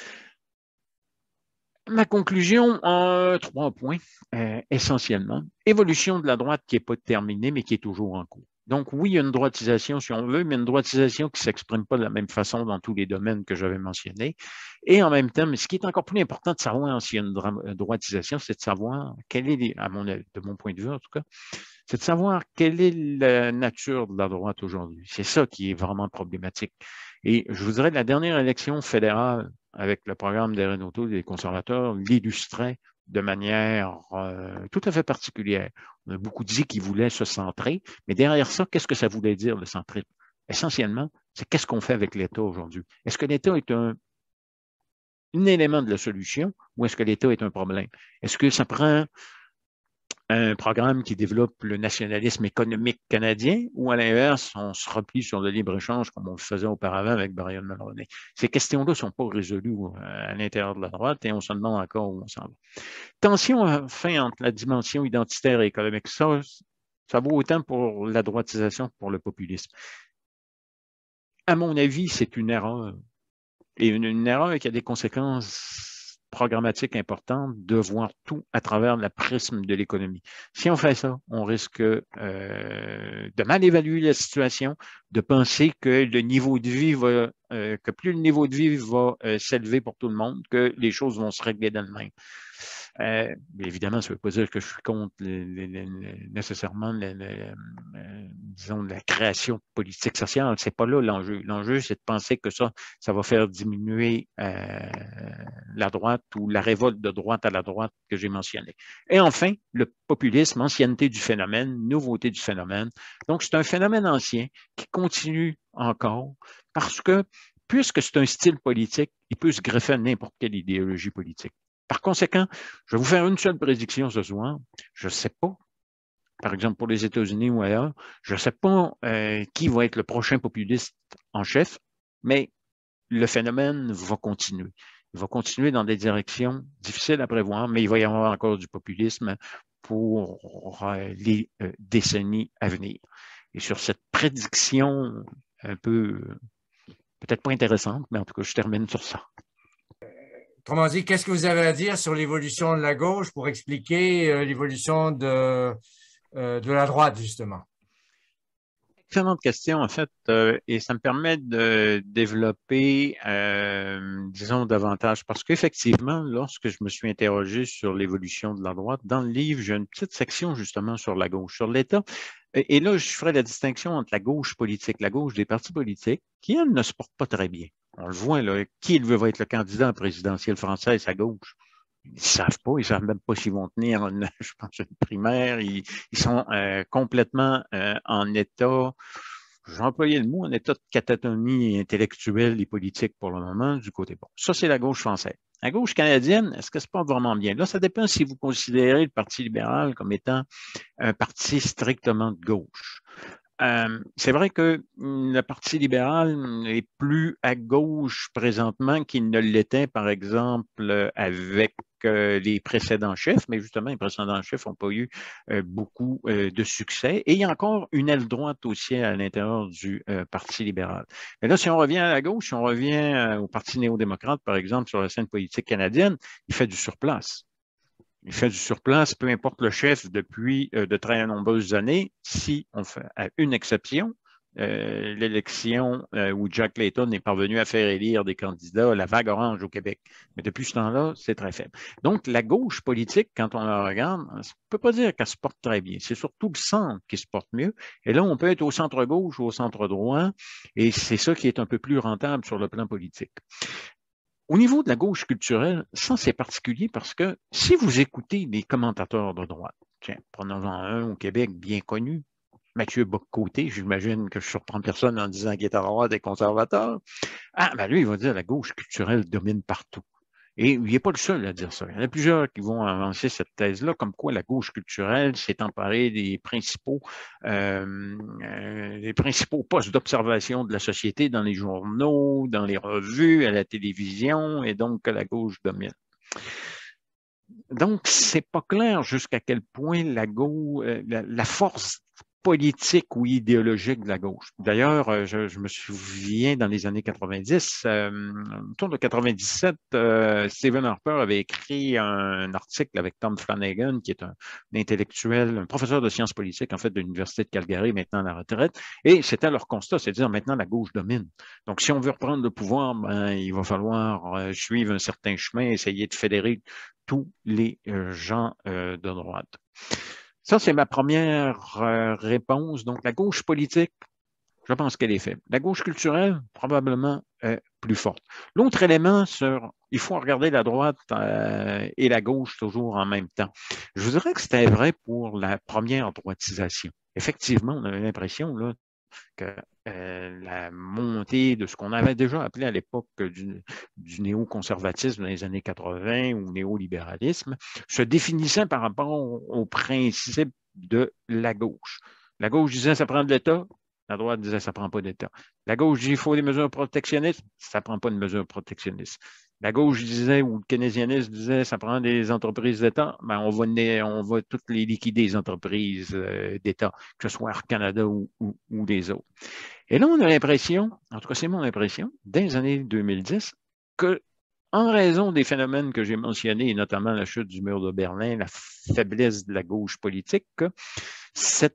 ma conclusion en trois points, euh, essentiellement. Évolution de la droite qui n'est pas terminée, mais qui est toujours en cours. Donc, oui, il y a une droitisation, si on veut, mais une droitisation qui ne s'exprime pas de la même façon dans tous les domaines que j'avais mentionnés. Et en même temps, mais ce qui est encore plus important de savoir s'il y a une droitisation, c'est de savoir quelle est, à mon, de mon point de vue en tout cas, c'est de savoir quelle est la nature de la droite aujourd'hui. C'est ça qui est vraiment problématique. Et je vous dirais, la dernière élection fédérale avec le programme des Renault des conservateurs l'illustrait de manière euh, tout à fait particulière. On a beaucoup dit qu'ils voulaient se centrer, mais derrière ça, qu'est-ce que ça voulait dire, le centrisme? Essentiellement, c'est qu'est-ce qu'on fait avec l'État aujourd'hui? Est-ce que l'État est un, un élément de la solution ou est-ce que l'État est un problème? Est-ce que ça prend un programme qui développe le nationalisme économique canadien ou à l'inverse, on se replie sur le libre-échange comme on le faisait auparavant avec Brian Mulroney. Ces questions-là ne sont pas résolues à l'intérieur de la droite et on se demande encore où on s'en va. Tension enfin entre la dimension identitaire et économique, ça, ça vaut autant pour la droitisation que pour le populisme. à mon avis, c'est une erreur. Et une, une erreur qui a des conséquences programmatiques importantes de voir tout à travers le prisme de l'économie. Si on fait ça, on risque euh, de mal évaluer la situation, de penser que le niveau de vie va, euh, que plus le niveau de vie va euh, s'élever pour tout le monde, que les choses vont se régler d'elles-mêmes. Euh, évidemment, ça ne veut pas dire que je suis contre les, les, les, nécessairement les, les, euh, disons, la création de politique sociale. Ce n'est pas là l'enjeu. L'enjeu, c'est de penser que ça, ça va faire diminuer euh, la droite ou la révolte de droite à la droite que j'ai mentionnée. Et enfin, le populisme, ancienneté du phénomène, nouveauté du phénomène. Donc, c'est un phénomène ancien qui continue encore parce que, puisque c'est un style politique, il peut se greffer à n'importe quelle idéologie politique. Par conséquent, je vais vous faire une seule prédiction ce soir. Je ne sais pas, par exemple pour les États-Unis ou ailleurs, je ne sais pas euh, qui va être le prochain populiste en chef, mais le phénomène va continuer. Il va continuer dans des directions difficiles à prévoir, mais il va y avoir encore du populisme pour euh, les euh, décennies à venir. Et sur cette prédiction un peu, peut-être pas intéressante, mais en tout cas, je termine sur ça. Autrement dit, qu'est-ce que vous avez à dire sur l'évolution de la gauche pour expliquer euh, l'évolution de, euh, de la droite, justement? Excellente question, en fait, euh, et ça me permet de développer, euh, disons, davantage, parce qu'effectivement, lorsque je me suis interrogé sur l'évolution de la droite, dans le livre, j'ai une petite section justement sur la gauche, sur l'État. Et, et là, je ferai la distinction entre la gauche politique, la gauche des partis politiques, qui, elle, ne se porte pas très bien. On le voit, là, qui il veut va être le candidat présidentiel français à gauche? Ils ne savent pas, ils ne savent même pas s'ils vont tenir, une, je pense, une primaire. Ils, ils sont euh, complètement euh, en état, j'ai employé le mot, en état de catatonie intellectuelle et politique pour le moment du côté bon. Ça, c'est la gauche française. La gauche canadienne, est-ce que c'est pas vraiment bien? Là, ça dépend si vous considérez le Parti libéral comme étant un parti strictement de gauche. Euh, c'est vrai que le Parti libéral est plus à gauche présentement qu'il ne l'était, par exemple, avec euh, les précédents chefs, mais justement, les précédents chefs n'ont pas eu euh, beaucoup euh, de succès. Et il y a encore une aile droite aussi à l'intérieur du euh, Parti libéral. Mais là, si on revient à la gauche, si on revient euh, au Parti néo-démocrate, par exemple, sur la scène politique canadienne, il fait du surplace. Il fait du surplace, peu importe le chef, depuis euh, de très nombreuses années, si on fait à une exception, euh, l'élection euh, où Jack Layton est parvenu à faire élire des candidats, la vague orange au Québec. Mais depuis ce temps-là, c'est très faible. Donc, la gauche politique, quand on la regarde, on ne peut pas dire qu'elle se porte très bien. C'est surtout le centre qui se porte mieux. Et là, on peut être au centre-gauche ou au centre-droit, et c'est ça qui est un peu plus rentable sur le plan politique. Au niveau de la gauche culturelle, ça, c'est particulier parce que si vous écoutez les commentateurs de droite, tiens, prenons-en un au Québec bien connu, Mathieu Bock-Côté, j'imagine que je surprends personne en disant qu'il est à droite et conservateur. Ah, ben lui, il va dire que la gauche culturelle domine partout. Et il n'est pas le seul à dire ça. Il y en a plusieurs qui vont avancer cette thèse-là, comme quoi la gauche culturelle s'est emparée des principaux, euh, euh, des principaux postes d'observation de la société dans les journaux, dans les revues, à la télévision, et donc que la gauche domine. Donc, c'est pas clair jusqu'à quel point la gauche, la, la force politique ou idéologique de la gauche. D'ailleurs, je, je me souviens dans les années quatre-vingt-dix, euh, autour de quatre-vingt-dix-sept, euh, Stephen Harper avait écrit un article avec Tom Flanagan, qui est un, un intellectuel, un professeur de sciences politiques, en fait, de l'Université de Calgary, maintenant à la retraite, et c'était leur constat, c'est de dire maintenant la gauche domine. Donc, si on veut reprendre le pouvoir, ben, il va falloir euh, suivre un certain chemin, essayer de fédérer tous les euh, gens euh, de droite. Ça, c'est ma première euh, réponse. Donc, la gauche politique, je pense qu'elle est faible. La gauche culturelle, probablement euh, plus forte. L'autre élément sur, il faut regarder la droite euh, et la gauche toujours en même temps. Je vous dirais que c'était vrai pour la première droitisation. Effectivement, on avait l'impression là, que euh, la montée de ce qu'on avait déjà appelé à l'époque du, du néoconservatisme dans les années quatre-vingt ou néolibéralisme se définissait par rapport au, au principe de la gauche. La gauche disait ça prend de l'État, la droite disait ça prend pas d'État. La gauche dit il faut des mesures protectionnistes, ça prend pas de mesures protectionnistes. la gauche disait, ou le keynésianisme disait, ça prend des entreprises d'État, ben on va, on va toutes les liquider, les entreprises euh, d'État, que ce soit Air Canada ou, ou, ou des autres. Et là, on a l'impression, en tout cas c'est mon impression, dans les années deux mille dix, que en raison des phénomènes que j'ai mentionnés, et notamment la chute du mur de Berlin, la faiblesse de la gauche politique, cette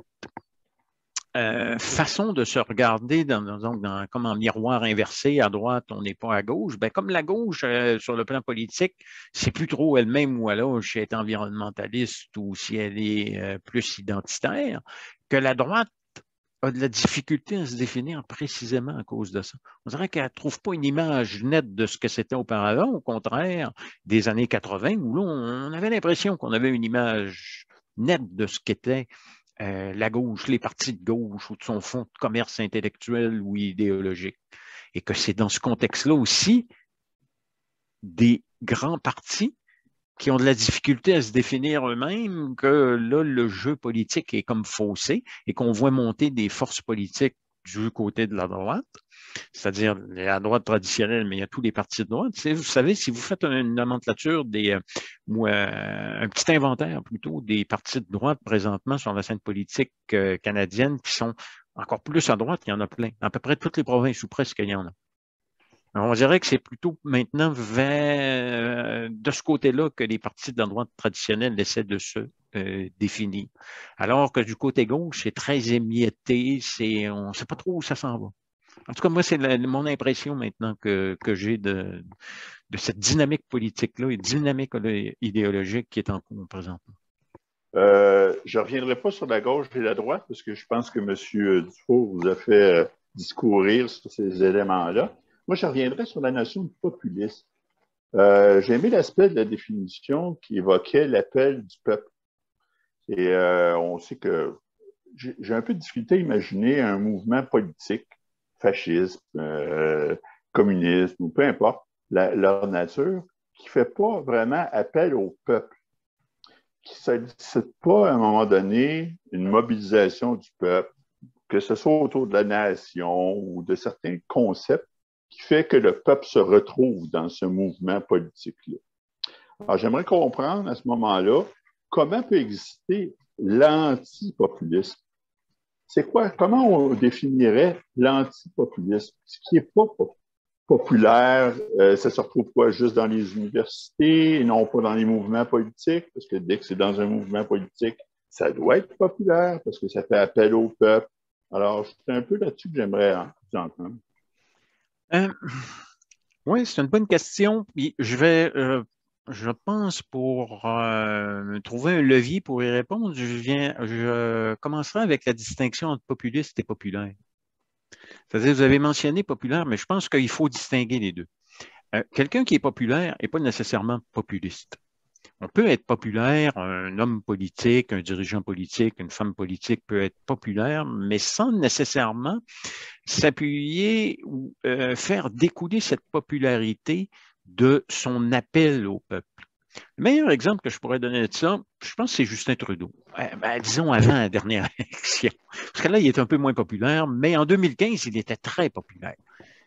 Euh, façon de se regarder dans, dans, dans, comme en miroir inversé, à droite, on n'est pas à gauche. Ben, comme la gauche, euh, sur le plan politique, c'est plus trop elle-même ou alors si elle est environnementaliste ou si elle est euh, plus identitaire, que la droite a de la difficulté à se définir précisément à cause de ça. On dirait qu'elle ne trouve pas une image nette de ce que c'était auparavant, au contraire des années quatre-vingt, où là, on avait l'impression qu'on avait une image nette de ce qu'était Euh, la gauche, les partis de gauche ou de son fonds de commerce intellectuel ou idéologique. Et que c'est dans ce contexte-là aussi des grands partis qui ont de la difficulté à se définir eux-mêmes, que là, le jeu politique est comme faussé et qu'on voit monter des forces politiques du côté de la droite, c'est-à-dire la droite traditionnelle, mais il y a tous les partis de droite. Vous savez, si vous faites une nomenclature des, euh, ou euh, un petit inventaire plutôt des partis de droite présentement sur la scène politique euh, canadienne qui sont encore plus à droite, il y en a plein. À peu près toutes les provinces ou presque, il y en a. Alors, on dirait que c'est plutôt maintenant vers, de ce côté-là que les partis de la droite traditionnelle essaient de se euh, définir. Alors que du côté gauche, c'est très émietté, c'est, on ne sait pas trop où ça s'en va. En tout cas, moi, c'est la, mon impression maintenant que, que j'ai de, de cette dynamique politique-là et dynamique idéologique qui est en cours présentement. Euh, je ne reviendrai pas sur la gauche et la droite parce que je pense que M. Dufault vous a fait euh, discourir sur ces éléments-là. Moi, je reviendrai sur la notion de populisme. Euh, j'ai aimé l'aspect de la définition qui évoquait l'appel du peuple. Et euh, on sait que j'ai un peu de difficulté à imaginer un mouvement politique, fascisme, euh, communisme, ou peu importe la, leur nature, qui ne fait pas vraiment appel au peuple, qui ne sollicite pas à un moment donné une mobilisation du peuple, que ce soit autour de la nation ou de certains concepts qui fait que le peuple se retrouve dans ce mouvement politique-là. Alors, j'aimerais comprendre à ce moment-là comment peut exister l'antipopulisme. C'est quoi, comment on définirait l'antipopulisme? Ce qui n'est pas populaire, euh, ça se retrouve pas juste dans les universités et non pas dans les mouvements politiques, parce que dès que c'est dans un mouvement politique, ça doit être populaire parce que ça fait appel au peuple. Alors, c'est un peu là-dessus que j'aimerais hein, vous entendre. Euh, oui, c'est une bonne question. Puis je vais, euh, je pense, pour euh, trouver un levier pour y répondre, je, viens, je commencerai avec la distinction entre populiste et populaire. C'est-à-dire, vous avez mentionné populaire, mais je pense qu'il faut distinguer les deux. Euh, quelqu'un qui est populaire n'est pas nécessairement populiste. On peut être populaire, un homme politique, un dirigeant politique, une femme politique peut être populaire, mais sans nécessairement s'appuyer ou euh, faire découler cette popularité de son appel au peuple. Le meilleur exemple que je pourrais donner de ça, je pense que c'est Justin Trudeau. Euh, ben, disons avant la dernière élection. Parce que là, il est un peu moins populaire, mais en deux mille quinze, il était très populaire.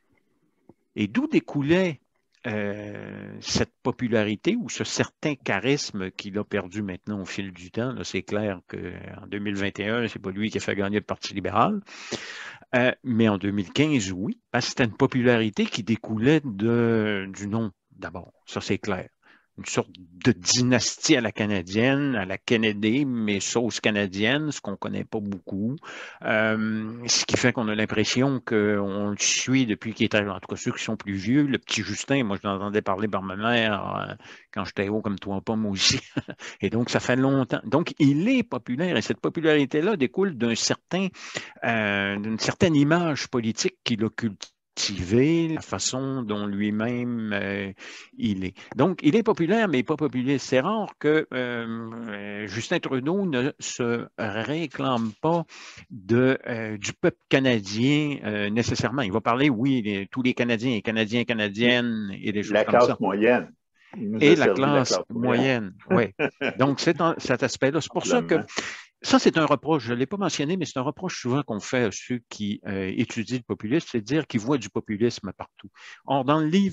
Et d'où découlait Euh, cette popularité ou ce certain charisme qu'il a perdu maintenant au fil du temps. C'est clair qu'en deux mille vingt et un, ce n'est pas lui qui a fait gagner le Parti libéral. Euh, mais en deux mille quinze, oui, parce que c'était une popularité qui découlait de, du nom d'abord. Ça, c'est clair. Une sorte de dynastie à la canadienne, à la Kennedy, mais sauce canadienne, ce qu'on ne connaît pas beaucoup. Euh, ce qui fait qu'on a l'impression qu'on le suit depuis qu'il est arrivé. En tout cas, ceux qui sont plus vieux, le petit Justin, moi je l'entendais parler par ma mère euh, quand j'étais haut comme toi, pas moi aussi. Et donc, ça fait longtemps. Donc, il est populaire et cette popularité-là découle d'un certain, euh, d'une certaine image politique qu'il a cultivée, la façon dont lui-même euh, il est. Donc, il est populaire, mais pas populiste. C'est rare que euh, Justin Trudeau ne se réclame pas de, euh, du peuple canadien euh, nécessairement. Il va parler, oui, les, tous les Canadiens, les Canadiens, Canadiennes et des choses la comme ça. La classe moyenne. Et la classe, la classe moyenne, oui. Donc, c'est un, cet aspect-là. C'est pour ça que ça, c'est un reproche, je ne l'ai pas mentionné, mais c'est un reproche souvent qu'on fait à ceux qui euh, étudient le populisme, c'est de dire qu'ils voient du populisme partout. Or, dans le livre,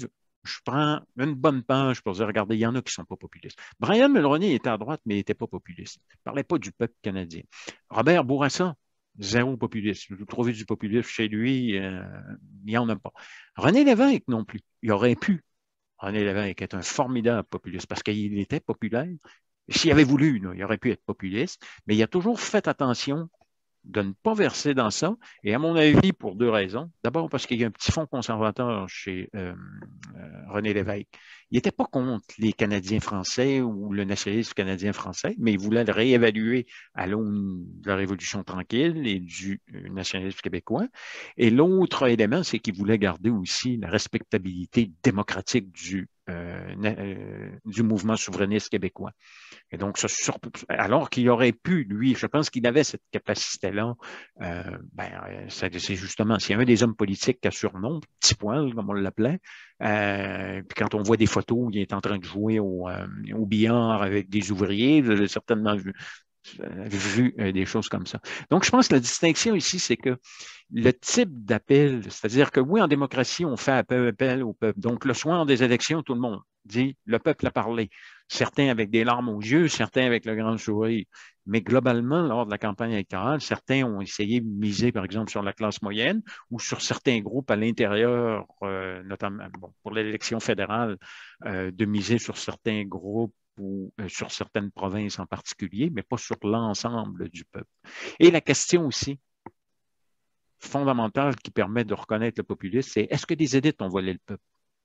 je prends une bonne page pour dire, regardez, il y en a qui ne sont pas populistes. Brian Mulroney était à droite, mais il n'était pas populiste. Il ne parlait pas du peuple canadien. Robert Bourassa, zéro populiste. Vous trouvez du populisme chez lui, euh, il n'y en a pas. René Lévesque non plus. Il aurait pu. René Lévesque est un formidable populiste parce qu'il était populaire. S'il avait voulu, là, il aurait pu être populiste, mais il a toujours fait attention de ne pas verser dans ça. Et à mon avis, pour deux raisons. D'abord, parce qu'il y a un petit fonds conservateur chez euh, euh, René Lévesque. Il n'était pas contre les Canadiens français ou le nationalisme canadien français, mais il voulait le réévaluer à l'aune de la Révolution tranquille et du nationalisme québécois. Et l'autre élément, c'est qu'il voulait garder aussi la respectabilité démocratique du, euh, euh, du mouvement souverainiste québécois. Et donc, ça, alors qu'il aurait pu, lui, je pense qu'il avait cette capacité-là, euh, ben, c'est justement, c'est un des hommes politiques qui a surnom, petit poil, comme on l'appelait. Euh, puis quand on voit des photos où il est en train de jouer au, euh, au billard avec des ouvriers, vous avez certainement vu, vu euh, des choses comme ça. Donc, je pense que la distinction ici, c'est que le type d'appel, c'est-à-dire que oui, en démocratie, on fait appel, appel au peuple. Donc, le soir des élections, tout le monde dit, le peuple a parlé. Certains avec des larmes aux yeux, certains avec le grand sourire. Mais globalement, lors de la campagne électorale, certains ont essayé de miser, par exemple, sur la classe moyenne ou sur certains groupes à l'intérieur, euh, notamment bon, pour l'élection fédérale, euh, de miser sur certains groupes ou euh, sur certaines provinces en particulier, mais pas sur l'ensemble du peuple. Et la question aussi fondamentale qui permet de reconnaître le populisme, c'est est-ce que des élites ont volé le peuple?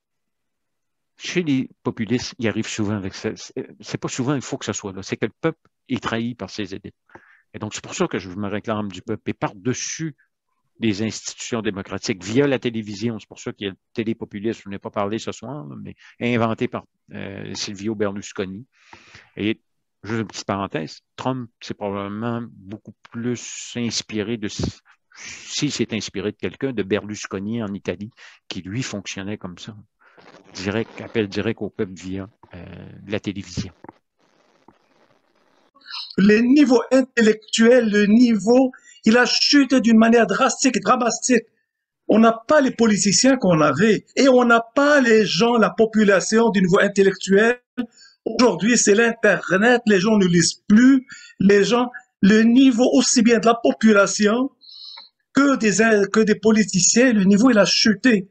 Chez les populistes, il arrive souvent avec ça. C'est pas souvent, il faut que ce soit là. C'est que le peuple est trahi par ses élites. Et donc, c'est pour ça que je me réclame du peuple. Et par-dessus des institutions démocratiques, via la télévision, c'est pour ça qu'il y a le télépopuliste, je n'ai pas parlé ce soir, mais inventé par euh, Silvio Berlusconi. Et juste une petite parenthèse, Trump, c'est probablement beaucoup plus inspiré de, s'il s'est inspiré de quelqu'un, de Berlusconi en Italie, qui lui fonctionnait comme ça. Direct, appel direct au peuple via euh, la télévision. Le niveau intellectuel, le niveau, il a chuté d'une manière drastique, dramatique. On n'a pas les politiciens qu'on avait et on n'a pas les gens, la population du niveau intellectuel. Aujourd'hui, c'est l'Internet, les gens ne lisent plus, les gens, le niveau aussi bien de la population que des, que des politiciens, le niveau, il a chuté.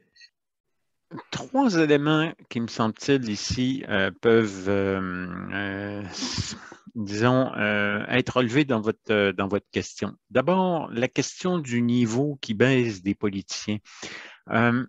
Trois éléments qui me semble-t-il ici euh, peuvent, euh, euh, disons, euh, être relevés dans votre, euh, dans votre question. D'abord, la question du niveau qui baisse des politiciens. Euh,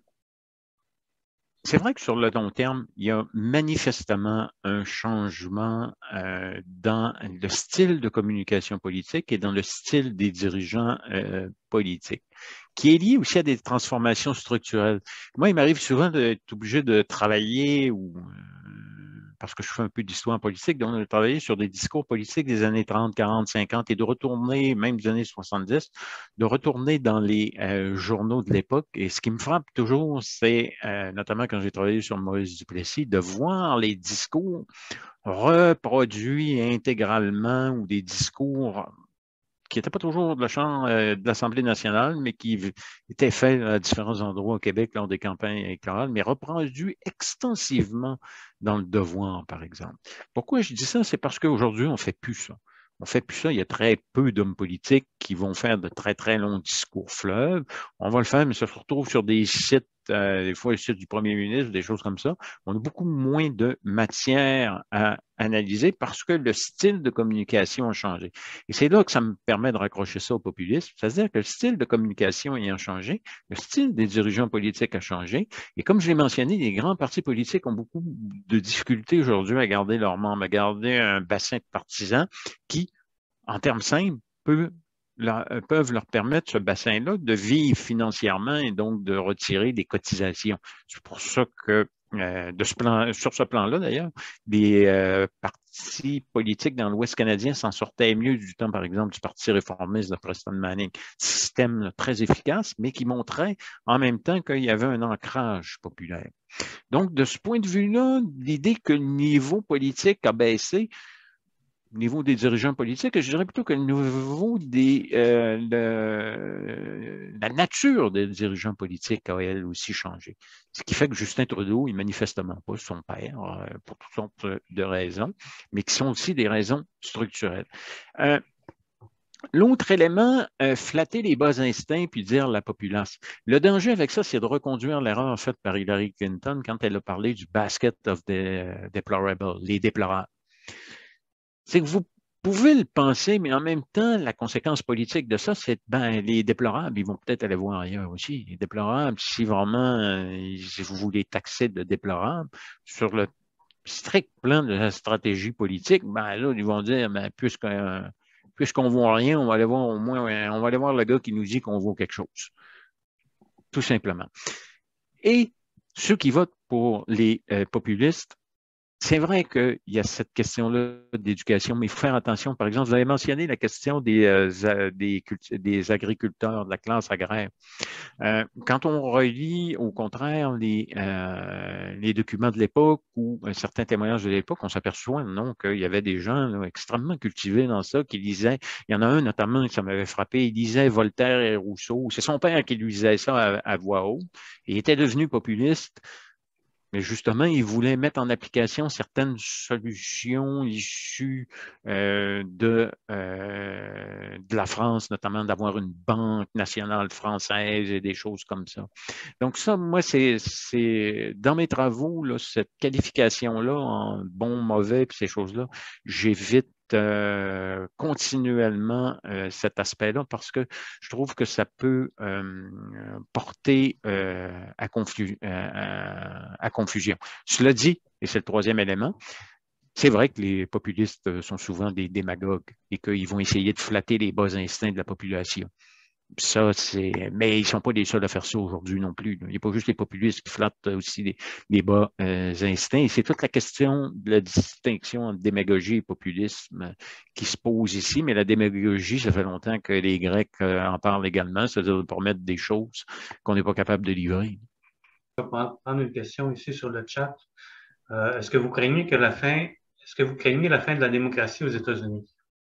c'est vrai que sur le long terme, il y a manifestement un changement euh, dans le style de communication politique et dans le style des dirigeants euh, politiques, qui est lié aussi à des transformations structurelles. Moi, il m'arrive souvent d'être obligé de travailler, ou, euh, parce que je fais un peu d'histoire politique, donc de travailler sur des discours politiques des années trente, quarante, cinquante et de retourner, même des années soixante-dix, de retourner dans les euh, journaux de l'époque. Et ce qui me frappe toujours, c'est, euh, notamment quand j'ai travaillé sur Maurice Duplessis, de voir les discours reproduits intégralement ou des discours qui n'étaient pas toujours de la Chambre euh, de l'Assemblée nationale, mais qui étaient faits à différents endroits au Québec lors des campagnes électorales, mais reproduits extensivement dans le Devoir, par exemple. Pourquoi je dis ça? C'est parce qu'aujourd'hui, on ne fait plus ça. On ne fait plus ça. Il y a très peu d'hommes politiques qui vont faire de très, très longs discours fleuves. On va le faire, mais ça se retrouve sur des sites, euh, des fois le site du premier ministre, des choses comme ça. On a beaucoup moins de matière à analyser parce que le style de communication a changé. Et c'est là que ça me permet de raccrocher ça au populisme. C'est-à-dire que le style de communication ayant changé, le style des dirigeants politiques a changé. Et comme je l'ai mentionné, les grands partis politiques ont beaucoup de difficultés aujourd'hui à garder leurs membres, à garder un bassin de partisans qui, en termes simples, peut Leur, peuvent leur permettre, ce bassin-là, de vivre financièrement et donc de retirer des cotisations. C'est pour ça que, euh, de ce plan, sur ce plan-là, d'ailleurs, les euh, partis politiques dans l'Ouest canadien s'en sortaient mieux du temps, par exemple, du Parti réformiste de Preston Manning. Système très efficace, mais qui montrait en même temps qu'il y avait un ancrage populaire. Donc, de ce point de vue-là, l'idée que le niveau politique a baissé, au niveau des dirigeants politiques, je dirais plutôt que le niveau des, euh, le, la nature des dirigeants politiques a elle aussi changé. Ce qui fait que Justin Trudeau est manifestement pas son père, euh, pour toutes sortes de raisons, mais qui sont aussi des raisons structurelles. Euh, L'autre élément, euh, flatter les bas instincts puis dire la populace. Le danger avec ça, c'est de reconduire l'erreur faite par Hillary Clinton quand elle a parlé du basket of the uh, deplorable, les déplorables. C'est que vous pouvez le penser, mais en même temps, la conséquence politique de ça, c'est ben les déplorables, ils vont peut-être aller voir ailleurs aussi. Les déplorables, si vraiment euh, si vous voulez taxer de déplorables sur le strict plan de la stratégie politique, ben là, ils vont dire, ben, puisque euh, puisqu'on ne voit rien, on va aller voir au moins, on va aller voir le gars qui nous dit qu'on vaut quelque chose. Tout simplement. Et ceux qui votent pour les euh, populistes, c'est vrai qu'il y a cette question-là d'éducation, mais il faut faire attention. Par exemple, vous avez mentionné la question des, euh, des, des agriculteurs, de la classe agraire. Euh, quand on relit, au contraire, les, euh, les documents de l'époque ou un certain témoignage de l'époque, on s'aperçoit non, qu'il y avait des gens là, extrêmement cultivés dans ça, qui lisaient, il y en a un notamment qui ça m'avait frappé, il lisait Voltaire et Rousseau. C'est son père qui lui disait ça à, à voix haute. Il était devenu populiste. Mais justement, il voulait mettre en application certaines solutions issues euh, de, euh, de la France, notamment d'avoir une banque nationale française et des choses comme ça. Donc ça, moi, c'est dans mes travaux, là, cette qualification-là en bon, mauvais, puis ces choses-là, j'évite Euh, continuellement euh, cet aspect-là parce que je trouve que ça peut euh, porter euh, à, confu à, à confusion. Cela dit, et c'est le troisième élément, c'est vrai que les populistes sont souvent des démagogues et qu'ils vont essayer de flatter les bas instincts de la population. Ça, c'est. Mais ils ne sont pas les seuls à faire ça aujourd'hui non plus. Il n'y a pas juste les populistes qui flattent aussi les, les bas euh, instincts. C'est toute la question de la distinction entre démagogie et populisme qui se pose ici. Mais la démagogie, ça fait longtemps que les Grecs euh, en parlent également, c'est-à-dire de promettre des choses qu'on n'est pas capable de livrer. Je vais prendre une question ici sur le chat. Euh, est-ce que vous craignez que la fin, est-ce que vous craignez la fin de la démocratie aux États-Unis?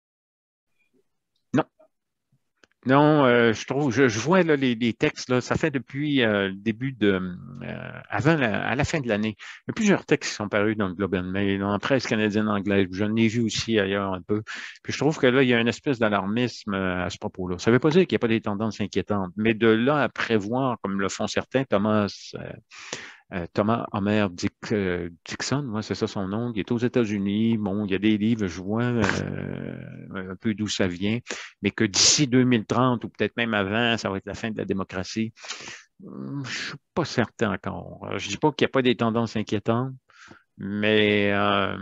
Non, euh, je trouve, je, je vois là, les, les textes, là, ça fait depuis euh, le début de, euh, avant la, à la fin de l'année, il y a plusieurs textes qui sont parus dans le Globe and Mail, dans la presse canadienne anglaise, j'en ai vu aussi ailleurs un peu, puis je trouve que là, il y a une espèce d'alarmisme à ce propos-là. Ça ne veut pas dire qu'il n'y a pas des tendances inquiétantes, mais de là à prévoir, comme le font certains, Thomas... Euh, Euh, Thomas Homer Dick, euh, Dixon, moi, c'est ça son nom, il est aux États-Unis. Bon, il y a des livres, je vois euh, un peu d'où ça vient, mais que d'ici deux mille trente ou peut-être même avant, ça va être la fin de la démocratie. Je ne suis pas certain encore. Je ne dis pas qu'il n'y a pas des tendances inquiétantes, mais euh,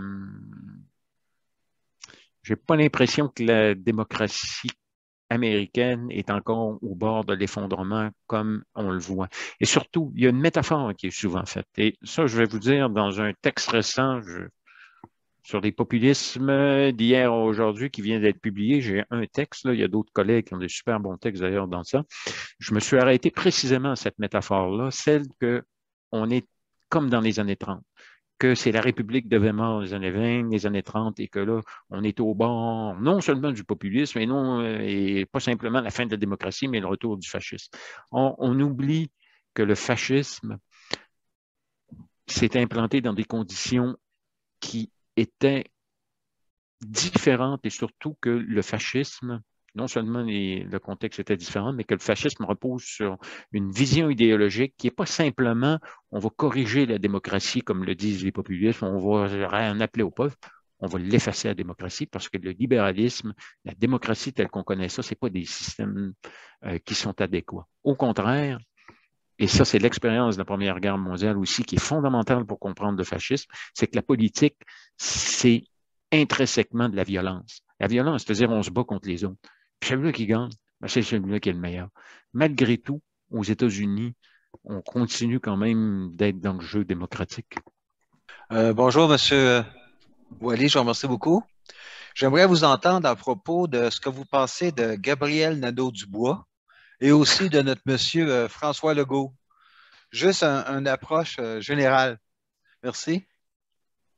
je n'ai pas l'impression que la démocratie américaine est encore au bord de l'effondrement comme on le voit. Et surtout, il y a une métaphore qui est souvent faite. Et ça, je vais vous dire dans un texte récent je, sur les populismes d'hier à aujourd'hui qui vient d'être publié. J'ai un texte, là, il y a d'autres collègues qui ont des super bons textes d'ailleurs dans ça. Je me suis arrêté précisément à cette métaphore-là, celle qu'on est comme dans les années trente. Que c'est la République de Weimar les années vingt, les années trente, et que là, on est au bord non seulement du populisme, et, non, et pas simplement la fin de la démocratie, mais le retour du fascisme. On, on oublie que le fascisme s'est implanté dans des conditions qui étaient différentes, et surtout que le fascisme, non seulement les, le contexte était différent, mais que le fascisme repose sur une vision idéologique qui n'est pas simplement on va corriger la démocratie, comme le disent les populistes, on va en appeler au peuple, on va l'effacer la démocratie parce que le libéralisme, la démocratie telle qu'on connaît ça, ce n'est pas des systèmes euh, qui sont adéquats. Au contraire, et ça c'est l'expérience de la Première Guerre mondiale aussi qui est fondamentale pour comprendre le fascisme, c'est que la politique, c'est intrinsèquement de la violence. La violence, c'est-à-dire on se bat contre les autres. Puis celui-là qui gagne, ben c'est celui-là qui est le meilleur. Malgré tout, aux États-Unis, on continue quand même d'être dans le jeu démocratique. Euh, bonjour, M. Boily, je vous remercie beaucoup. J'aimerais vous entendre à propos de ce que vous pensez de Gabriel Nadeau-Dubois et aussi de notre monsieur euh, François Legault. Juste une un approche euh, générale. Merci.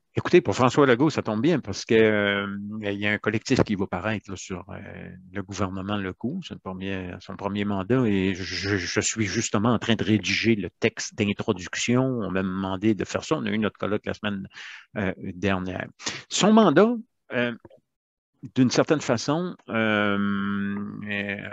Écoutez, pour François Legault, ça tombe bien parce qu'il euh, y a un collectif qui va paraître là, sur euh, le gouvernement Legault, c'est premier, son premier mandat, et je, je, suis justement en train de rédiger le texte d'introduction. On m'a demandé de faire ça. On a eu notre colloque la semaine euh, dernière. Son mandat, euh, d'une certaine façon, euh, euh,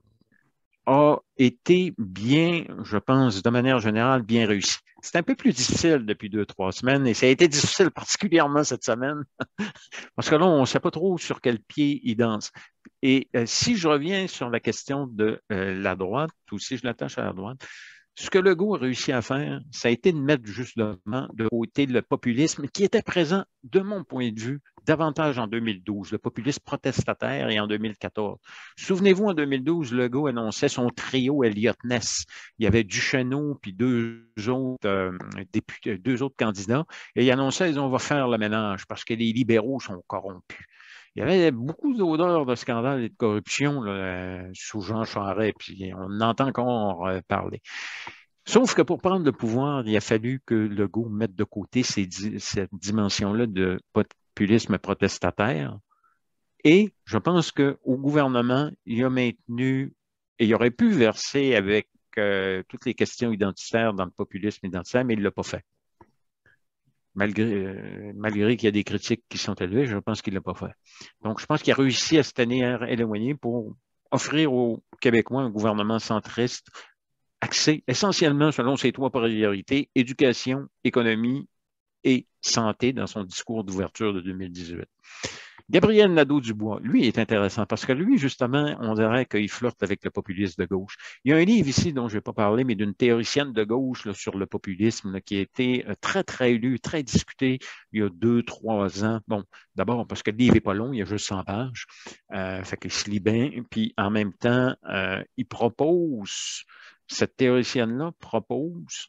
a été bien, je pense, de manière générale, bien réussi. C'est un peu plus difficile depuis deux, trois semaines et ça a été difficile particulièrement cette semaine parce que là, on ne sait pas trop sur quel pied il danse. Et euh, si je reviens sur la question de euh, la droite, ou si je l'attache à la droite, ce que Legault a réussi à faire, ça a été de mettre justement de côté le populisme qui était présent, de mon point de vue, davantage en deux mille douze, le populisme protestataire et en deux mille quatorze. Souvenez-vous, en deux mille douze, Legault annonçait son trio Elliott Ness. Il y avait Duchesneau puis deux autres euh, députés, deux autres candidats, et il annonçait qu'ils on va faire le ménage parce que les libéraux sont corrompus. Il y avait beaucoup d'odeurs de scandale et de corruption là, sous Jean Charest, puis on entend encore euh, parler. Sauf que pour prendre le pouvoir, il a fallu que Legault mette de côté ces, cette dimension-là de populisme protestataire. Et je pense qu'au gouvernement, il a maintenu, et il aurait pu verser avec euh, toutes les questions identitaires dans le populisme identitaire, mais il ne l'a pas fait. Malgré, euh, malgré qu'il y a des critiques qui sont élevées, je pense qu'il ne l'a pas fait. Donc, je pense qu'il a réussi à se tenir éloigné pour offrir aux Québécois un gouvernement centriste axé essentiellement selon ses trois priorités, éducation, économie et santé dans son discours d'ouverture de deux mille dix-huit. Gabriel Nadeau-Dubois, lui, est intéressant parce que lui, justement, on dirait qu'il flirte avec le populisme de gauche. Il y a un livre ici dont je ne vais pas parler, mais d'une théoricienne de gauche là, sur le populisme là, qui a été très, très lu, très discuté il y a deux, trois ans. Bon, d'abord parce que le livre n'est pas long, il y a juste cent pages. Euh, fait qu'il se lit bien. Puis en même temps, euh, il propose, cette théoricienne-là propose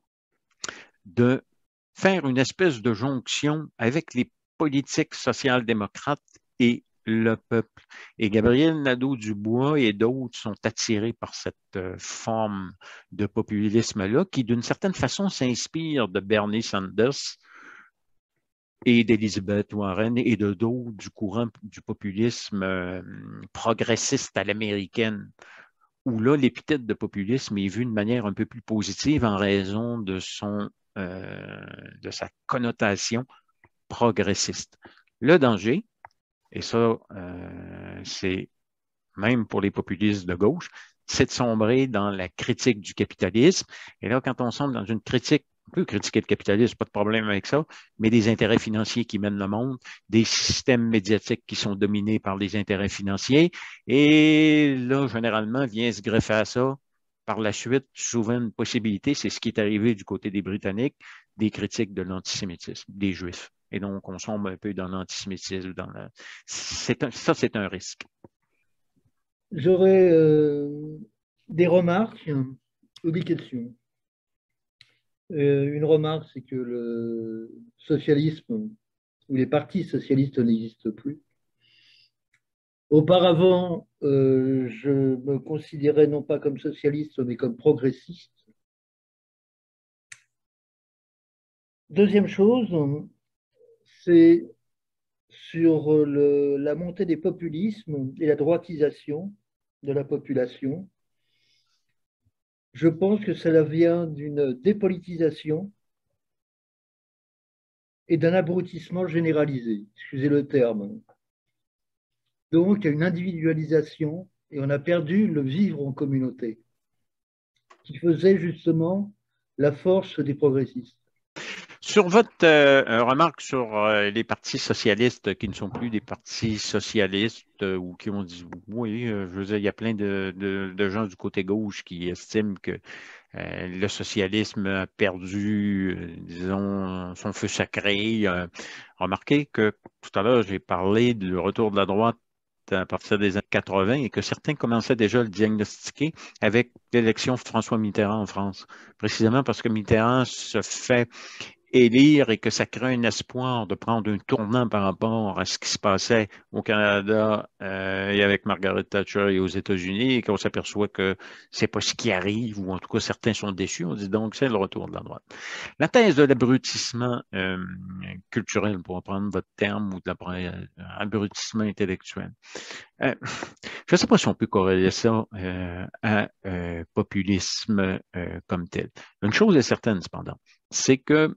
de faire une espèce de jonction avec les politique social-démocrate et le peuple. Et Gabriel Nadeau-Dubois et d'autres sont attirés par cette euh, forme de populisme-là qui, d'une certaine façon, s'inspire de Bernie Sanders et d'Elizabeth Warren et de d'autres du courant du populisme euh, progressiste à l'américaine, où là, l'épithète de populisme est vue de manière un peu plus positive en raison de son, euh, de sa connotation progressiste. Le danger, et ça, euh, c'est même pour les populistes de gauche, c'est de sombrer dans la critique du capitalisme. Et là, quand on sombre dans une critique, on peut critiquer le capitalisme, pas de problème avec ça, mais des intérêts financiers qui mènent le monde, des systèmes médiatiques qui sont dominés par les intérêts financiers. Et là, généralement, vient se greffer à ça, par la suite, souvent une possibilité, c'est ce qui est arrivé du côté des Britanniques, des critiques de l'antisémitisme, des Juifs. Et donc, on sombre un peu dans l'antisémitisme. Dans la... c'est un, ça, c'est un risque. J'aurais euh, des remarques ou des questions. Euh, une remarque, c'est que le socialisme ou les partis socialistes n'existent plus. Auparavant, euh, je me considérais non pas comme socialiste, mais comme progressiste. Deuxième chose, c'est sur le, la montée des populismes et la droitisation de la population. Je pense que cela vient d'une dépolitisation et d'un abrutissement généralisé, excusez le terme. Donc, il y a une individualisation et on a perdu le vivre en communauté, qui faisait justement la force des progressistes. Sur votre euh, remarque sur euh, les partis socialistes qui ne sont plus des partis socialistes euh, ou qui ont dit oui, euh, je veux dire, il y a plein de, de, de gens du côté gauche qui estiment que euh, le socialisme a perdu, euh, disons, son feu sacré. Euh, remarquez que tout à l'heure, j'ai parlé du retour de la droite à partir des années quatre-vingt et que certains commençaient déjà à le diagnostiquer avec l'élection de François Mitterrand en France, précisément parce que Mitterrand se fait élire et que ça crée un espoir de prendre un tournant par rapport à ce qui se passait au Canada euh, et avec Margaret Thatcher et aux États-Unis et qu'on s'aperçoit que c'est pas ce qui arrive ou en tout cas certains sont déçus. On dit donc c'est le retour de la droite. La thèse de l'abrutissement euh, culturel, pour reprendre votre terme, ou de l'abrutissement intellectuel. Euh, je ne sais pas si on peut corréler ça euh, à euh, populisme euh, comme tel. Une chose est certaine, cependant, c'est que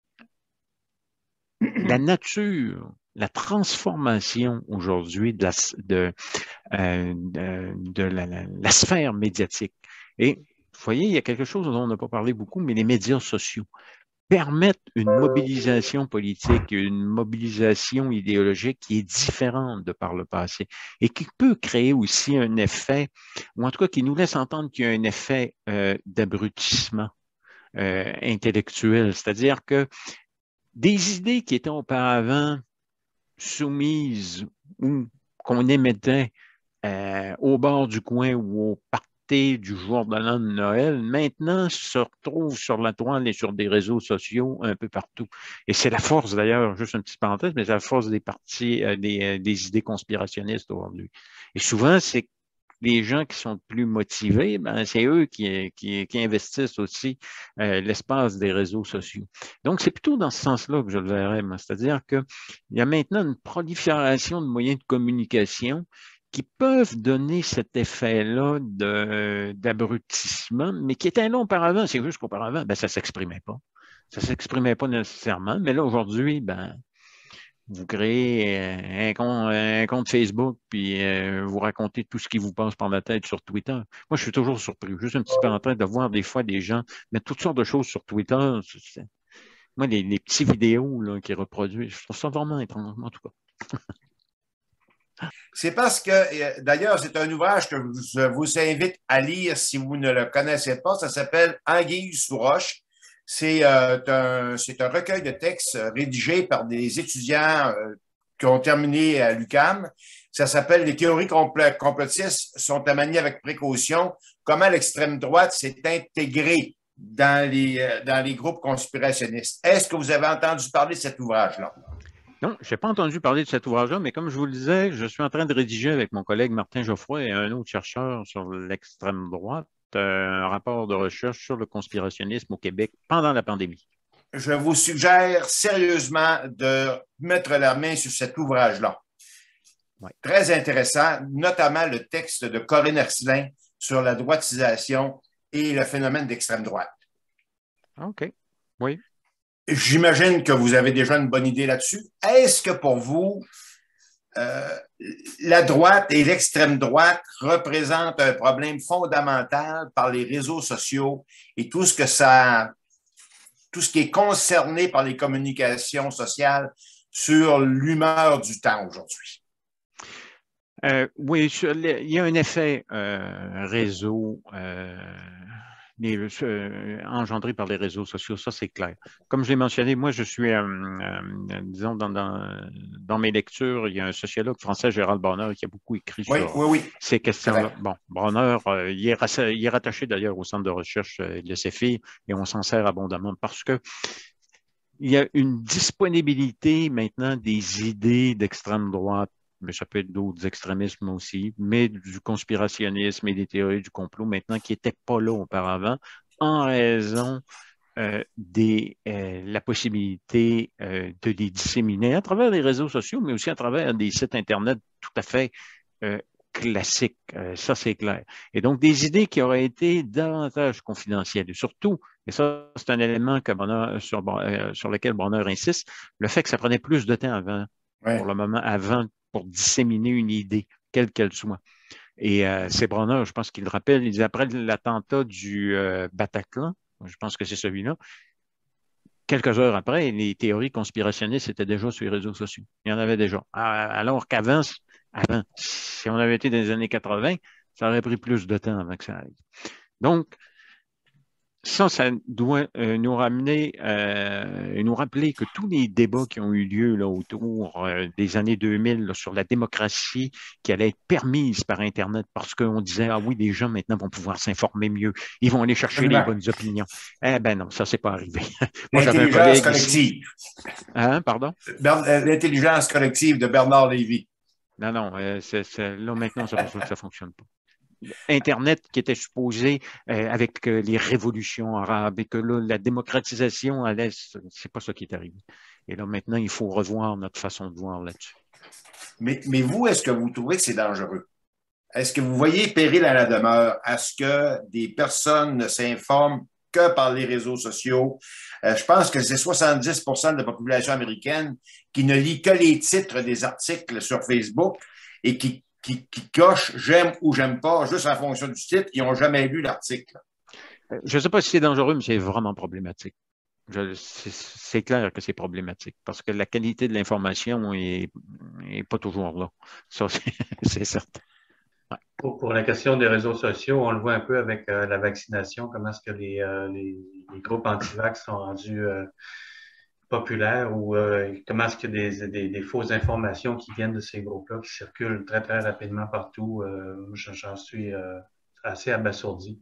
la nature, la transformation aujourd'hui de, la, de, euh, de, de la, la, la sphère médiatique. Et vous voyez, il y a quelque chose dont on n'a pas parlé beaucoup, mais les médias sociaux permettent une mobilisation politique, une mobilisation idéologique qui est différente de par le passé et qui peut créer aussi un effet, ou en tout cas qui nous laisse entendre qu'il y a un effet euh, d'abrutissement euh, intellectuel. C'est-à-dire que des idées qui étaient auparavant soumises ou qu'on émettait euh, au bord du coin ou au party du jour de l'an de Noël, maintenant se retrouvent sur la toile et sur des réseaux sociaux un peu partout. Et c'est la force d'ailleurs, juste une petite parenthèse, mais c'est la force des partis, euh, des, euh, des idées conspirationnistes aujourd'hui. Et souvent, c'est les gens qui sont plus motivés, ben, c'est eux qui, qui, qui investissent aussi euh, l'espace des réseaux sociaux. Donc, c'est plutôt dans ce sens-là que je le verrais, c'est-à-dire qu'il y a maintenant une prolifération de moyens de communication qui peuvent donner cet effet-là d'abrutissement, mais qui était là auparavant. C'est juste qu'auparavant, ben, ça ne s'exprimait pas. Ça ne s'exprimait pas nécessairement, mais là, aujourd'hui, ben, vous créez un compte, un compte Facebook, puis euh, vous racontez tout ce qui vous passe par la tête sur Twitter. Moi, je suis toujours surpris. Juste un petit peu en train de voir des fois des gens mettre toutes sortes de choses sur Twitter. Moi, les, les petits vidéos là, qui reproduisent, je trouve ça vraiment étrange, en tout cas. C'est parce que, d'ailleurs, c'est un ouvrage que je vous invite à lire si vous ne le connaissez pas. Ça s'appelle Anguille sous roche. C'est euh, un, c'est un recueil de textes rédigés par des étudiants euh, qui ont terminé à l'U Q A M. Ça s'appelle « Les théories complotistes sont à manier avec précaution. Comment l'extrême droite s'est intégrée dans les, dans les groupes conspirationnistes. » Est-ce que vous avez entendu parler de cet ouvrage-là? Non, je n'ai pas entendu parler de cet ouvrage-là, mais comme je vous le disais, je suis en train de rédiger avec mon collègue Martin Geoffroy et un autre chercheur sur l'extrême droite un rapport de recherche sur le conspirationnisme au Québec pendant la pandémie. Je vous suggère sérieusement de mettre la main sur cet ouvrage-là. Ouais. Très intéressant, notamment le texte de Corinne Hercelin sur la droitisation et le phénomène d'extrême droite. OK, oui. J'imagine que vous avez déjà une bonne idée là-dessus. Est-ce que pour vous, euh, la droite et l'extrême droite représentent un problème fondamental par les réseaux sociaux et tout ce que ça, tout ce qui est concerné par les communications sociales sur l'humeur du temps aujourd'hui? Euh, oui, il y a un effet euh, réseau euh, les, euh, engendré par les réseaux sociaux, ça c'est clair. Comme je l'ai mentionné, moi je suis, euh, euh, disons, dans, dans, dans mes lectures, il y a un sociologue français, Gérald Bronner, qui a beaucoup écrit oui, sur oui, oui. ces questions-là. Bon, Bronner, euh, il, est, il est rattaché d'ailleurs au centre de recherche de l'E C F I et on s'en sert abondamment parce que il y a une disponibilité maintenant des idées d'extrême droite, mais ça peut être d'autres extrémismes aussi, mais du conspirationnisme et des théories du complot maintenant qui n'étaient pas là auparavant en raison euh, de euh, la possibilité euh, de les disséminer à travers les réseaux sociaux, mais aussi à travers des sites Internet tout à fait euh, classiques. Euh, ça, c'est clair. Et donc, des idées qui auraient été davantage confidentielles. Et surtout, et ça, c'est un élément que Bronner, sur, euh, sur lequel Bronner insiste, le fait que ça prenait plus de temps avant, ouais. pour le moment, avant pour disséminer une idée, quelle qu'elle soit. Et euh, c'est Bronner, je pense qu'il le rappelle, il dit après l'attentat du euh, Bataclan, je pense que c'est celui-là, quelques heures après, les théories conspirationnistes étaient déjà sur les réseaux sociaux. Il y en avait déjà. Alors qu'avant, avant, si on avait été dans les années quatre-vingt, ça aurait pris plus de temps avant que ça arrive. Donc, ça, ça doit euh, nous ramener, euh, nous rappeler que tous les débats qui ont eu lieu là, autour euh, des années deux mille là, sur la démocratie qui allait être permise par Internet parce qu'on disait, ah oui, les gens maintenant vont pouvoir s'informer mieux, ils vont aller chercher les bonnes opinions. Eh ben non, ça, c'est pas arrivé. Moi, j'avais un collègue collective. Ici. Hein, pardon? L'intelligence collective de Bernard Lévy. Non, non, euh, c'est, c'est, là, maintenant, c'est pour ça que ça ne fonctionne pas. Internet qui était supposé euh, avec euh, les révolutions arabes et que là, la démocratisation à l'Est, c'est pas ça qui est arrivé. Et là, maintenant, il faut revoir notre façon de voir là-dessus. Mais, mais vous, est-ce que vous trouvez que c'est dangereux? Est-ce que vous voyez péril à la demeure à ce que des personnes ne s'informent que par les réseaux sociaux? Euh, je pense que c'est soixante-dix pour cent de la population américaine qui ne lit que les titres des articles sur Facebook et qui Qui, qui cochent « j'aime » ou « j'aime pas » juste en fonction du titre, qui n'ont jamais lu l'article. Je ne sais pas si c'est dangereux, mais c'est vraiment problématique. Je, c'est, c'est clair que c'est problématique parce que la qualité de l'information n'est pas toujours là. Ça, c'est, c'est certain. Ouais. Pour, pour la question des réseaux sociaux, on le voit un peu avec euh, la vaccination, comment est-ce que les, euh, les, les groupes anti-vax sont rendus euh, populaires ou euh, comment est-ce qu'il y a des, des, des fausses informations qui viennent de ces groupes-là, qui circulent très, très rapidement partout. Euh, j'en suis euh, assez abasourdi.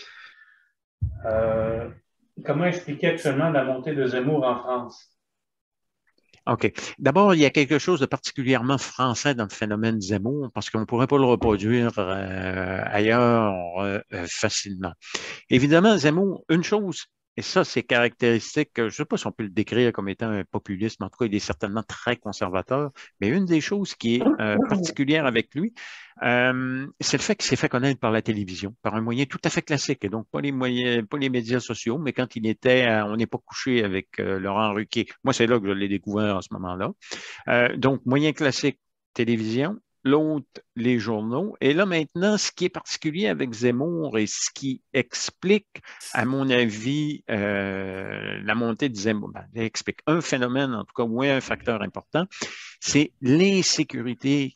Euh, comment expliquer actuellement la montée de Zemmour en France? OK. D'abord, il y a quelque chose de particulièrement français dans le phénomène Zemmour parce qu'on ne pourrait pas le reproduire euh, ailleurs euh, facilement. Évidemment, Zemmour, une chose, et ça, c'est caractéristique, je ne sais pas si on peut le décrire comme étant un populisme, en tout cas, il est certainement très conservateur, mais une des choses qui est euh, particulière avec lui, euh, c'est le fait qu'il s'est fait connaître par la télévision, par un moyen tout à fait classique, et donc pas les moyens, pas les médias sociaux, mais quand il était, à, on n'est pas couché avec euh, Laurent Ruquier. Moi, c'est là que je l'ai découvert à ce moment-là. Euh, donc, moyen classique, télévision. L'autre, les journaux. Et là, maintenant, ce qui est particulier avec Zemmour et ce qui explique, à mon avis, euh, la montée de Zemmour, ben, explique un phénomène, en tout cas, ou un facteur important, c'est l'insécurité.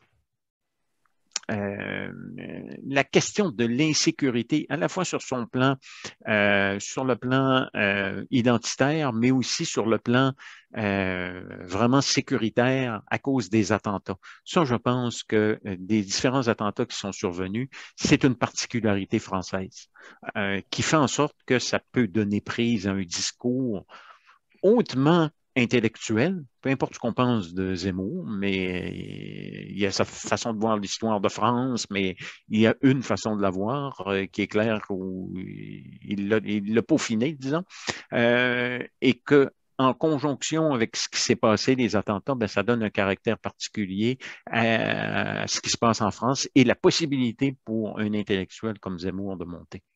Euh, la question de l'insécurité, à la fois sur son plan, euh, sur le plan euh, identitaire, mais aussi sur le plan euh, vraiment sécuritaire à cause des attentats. Ça, je pense que euh, des différents attentats qui sont survenus, c'est une particularité française euh, qui fait en sorte que ça peut donner prise à un discours hautement intellectuel, peu importe ce qu'on pense de Zemmour, mais il y a sa façon de voir l'histoire de France, mais il y a une façon de la voir euh, qui est claire où il l'a, il l'a peaufiné, disons, euh, et que en conjonction avec ce qui s'est passé, les attentats, ben, ça donne un caractère particulier à, à ce qui se passe en France et la possibilité pour un intellectuel comme Zemmour de monter.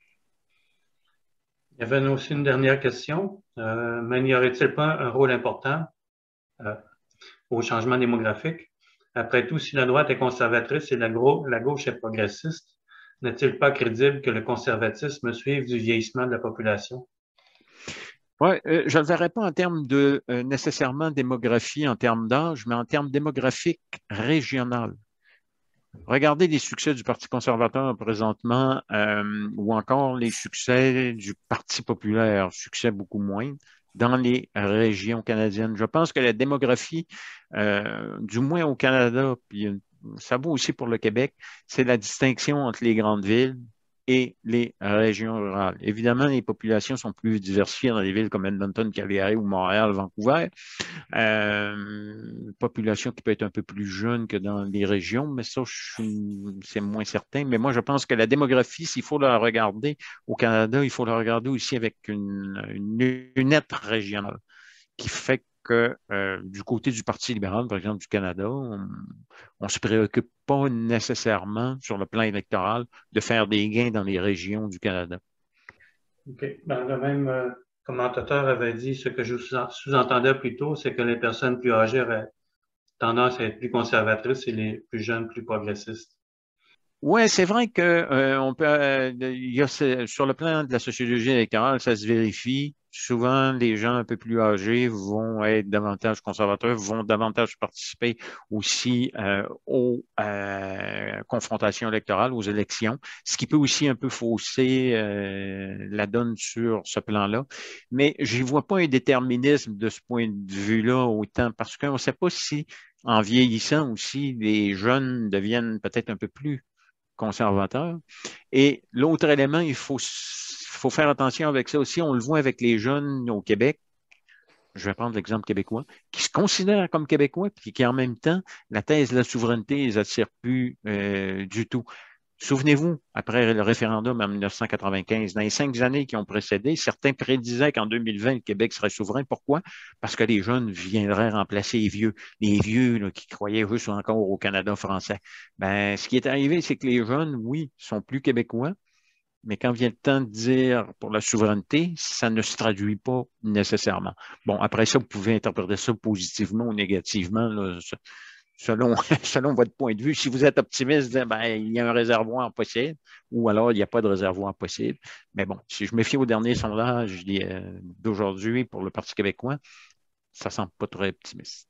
Il y avait aussi une dernière question, euh, mais n'y aurait-il pas un rôle important euh, au changement démographique? Après tout, si la droite est conservatrice et la, gros, la gauche est progressiste, n'est-il pas crédible que le conservatisme suive du vieillissement de la population? Oui, euh, je ne le verrais pas en termes de euh, nécessairement démographie, en termes d'âge, mais en termes démographiques régional. Regardez les succès du Parti conservateur présentement euh, ou encore les succès du Parti populaire, succès beaucoup moins dans les régions canadiennes. Je pense que la démographie, euh, du moins au Canada, puis ça vaut aussi pour le Québec, c'est la distinction entre les grandes villes et les régions rurales. Évidemment, les populations sont plus diversifiées dans les villes comme Edmonton, Calgary ou Montréal, Vancouver. Euh, population qui peut être un peu plus jeune que dans les régions, mais ça, c'est moins certain. Mais moi, je pense que la démographie, s'il faut la regarder au Canada, il faut la regarder aussi avec une, une lunette régionale qui fait que euh, du côté du Parti libéral, par exemple, du Canada, on ne se préoccupe pas nécessairement sur le plan électoral de faire des gains dans les régions du Canada. OK. Ben, le même euh, commentateur avait dit ce que je sous-entendais plus tôt, c'est que les personnes plus âgées auraient tendance à être plus conservatrices et les plus jeunes plus progressistes. Oui, c'est vrai que euh, on peut, euh, il y a ce, sur le plan de la sociologie électorale, ça se vérifie. souvent, les gens un peu plus âgés vont être davantage conservateurs, vont davantage participer aussi euh, aux euh, confrontations électorales, aux élections, ce qui peut aussi un peu fausser euh, la donne sur ce plan-là. Mais je n'y vois pas un déterminisme de ce point de vue-là autant, parce qu'on ne sait pas si, en vieillissant aussi, les jeunes deviennent peut-être un peu plus conservateurs. Et l'autre élément, il faut, faut faire attention avec ça aussi. On le voit avec les jeunes au Québec. Je vais prendre l'exemple québécois, qui se considèrent comme Québécois, puis qui en même temps, la thèse de la souveraineté ne les attire plus euh, du tout. Souvenez-vous, après le référendum en mille neuf cent quatre-vingt-quinze, dans les cinq années qui ont précédé, certains prédisaient qu'en deux mille vingt, le Québec serait souverain. Pourquoi? Parce que les jeunes viendraient remplacer les vieux. Les vieux là, qui croyaient juste encore au Canada français. Ben, ce qui est arrivé, c'est que les jeunes, oui, sont plus québécois, mais quand vient le temps de dire pour la souveraineté, ça ne se traduit pas nécessairement. Bon, après ça, vous pouvez interpréter ça positivement ou négativement, là, selon, selon votre point de vue. Si vous êtes optimiste, ben, il y a un réservoir possible, ou alors il n'y a pas de réservoir possible. Mais bon, si je me fie au dernier sondage d'aujourd'hui pour le Parti québécois, ça ne semble pas très optimiste.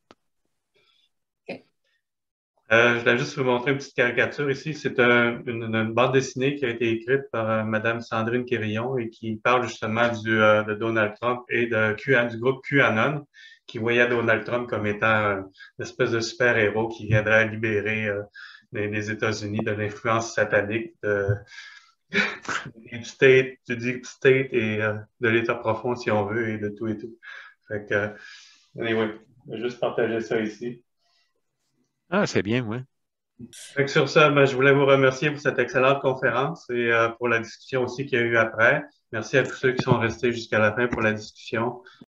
Euh, je voulais juste vous montrer une petite caricature ici. C'est un, une, une bande dessinée qui a été écrite par euh, Mme Sandrine Quérillon et qui parle justement du, euh, de Donald Trump et de Q, du groupe QAnon, qui voyait Donald Trump comme étant euh, une espèce de super-héros qui viendrait à libérer euh, les, les États-Unis de l'influence satanique de, du state, du deep state et euh, de l'État profond, si on veut, et de tout et tout. Fait que, euh, anyway, je vais juste partager ça ici. Ah, c'est bien, oui. Fait que sur ça, ben, je voulais vous remercier pour cette excellente conférence et euh, pour la discussion aussi qu'il y a eu après. Merci à tous ceux qui sont restés jusqu'à la fin pour la discussion.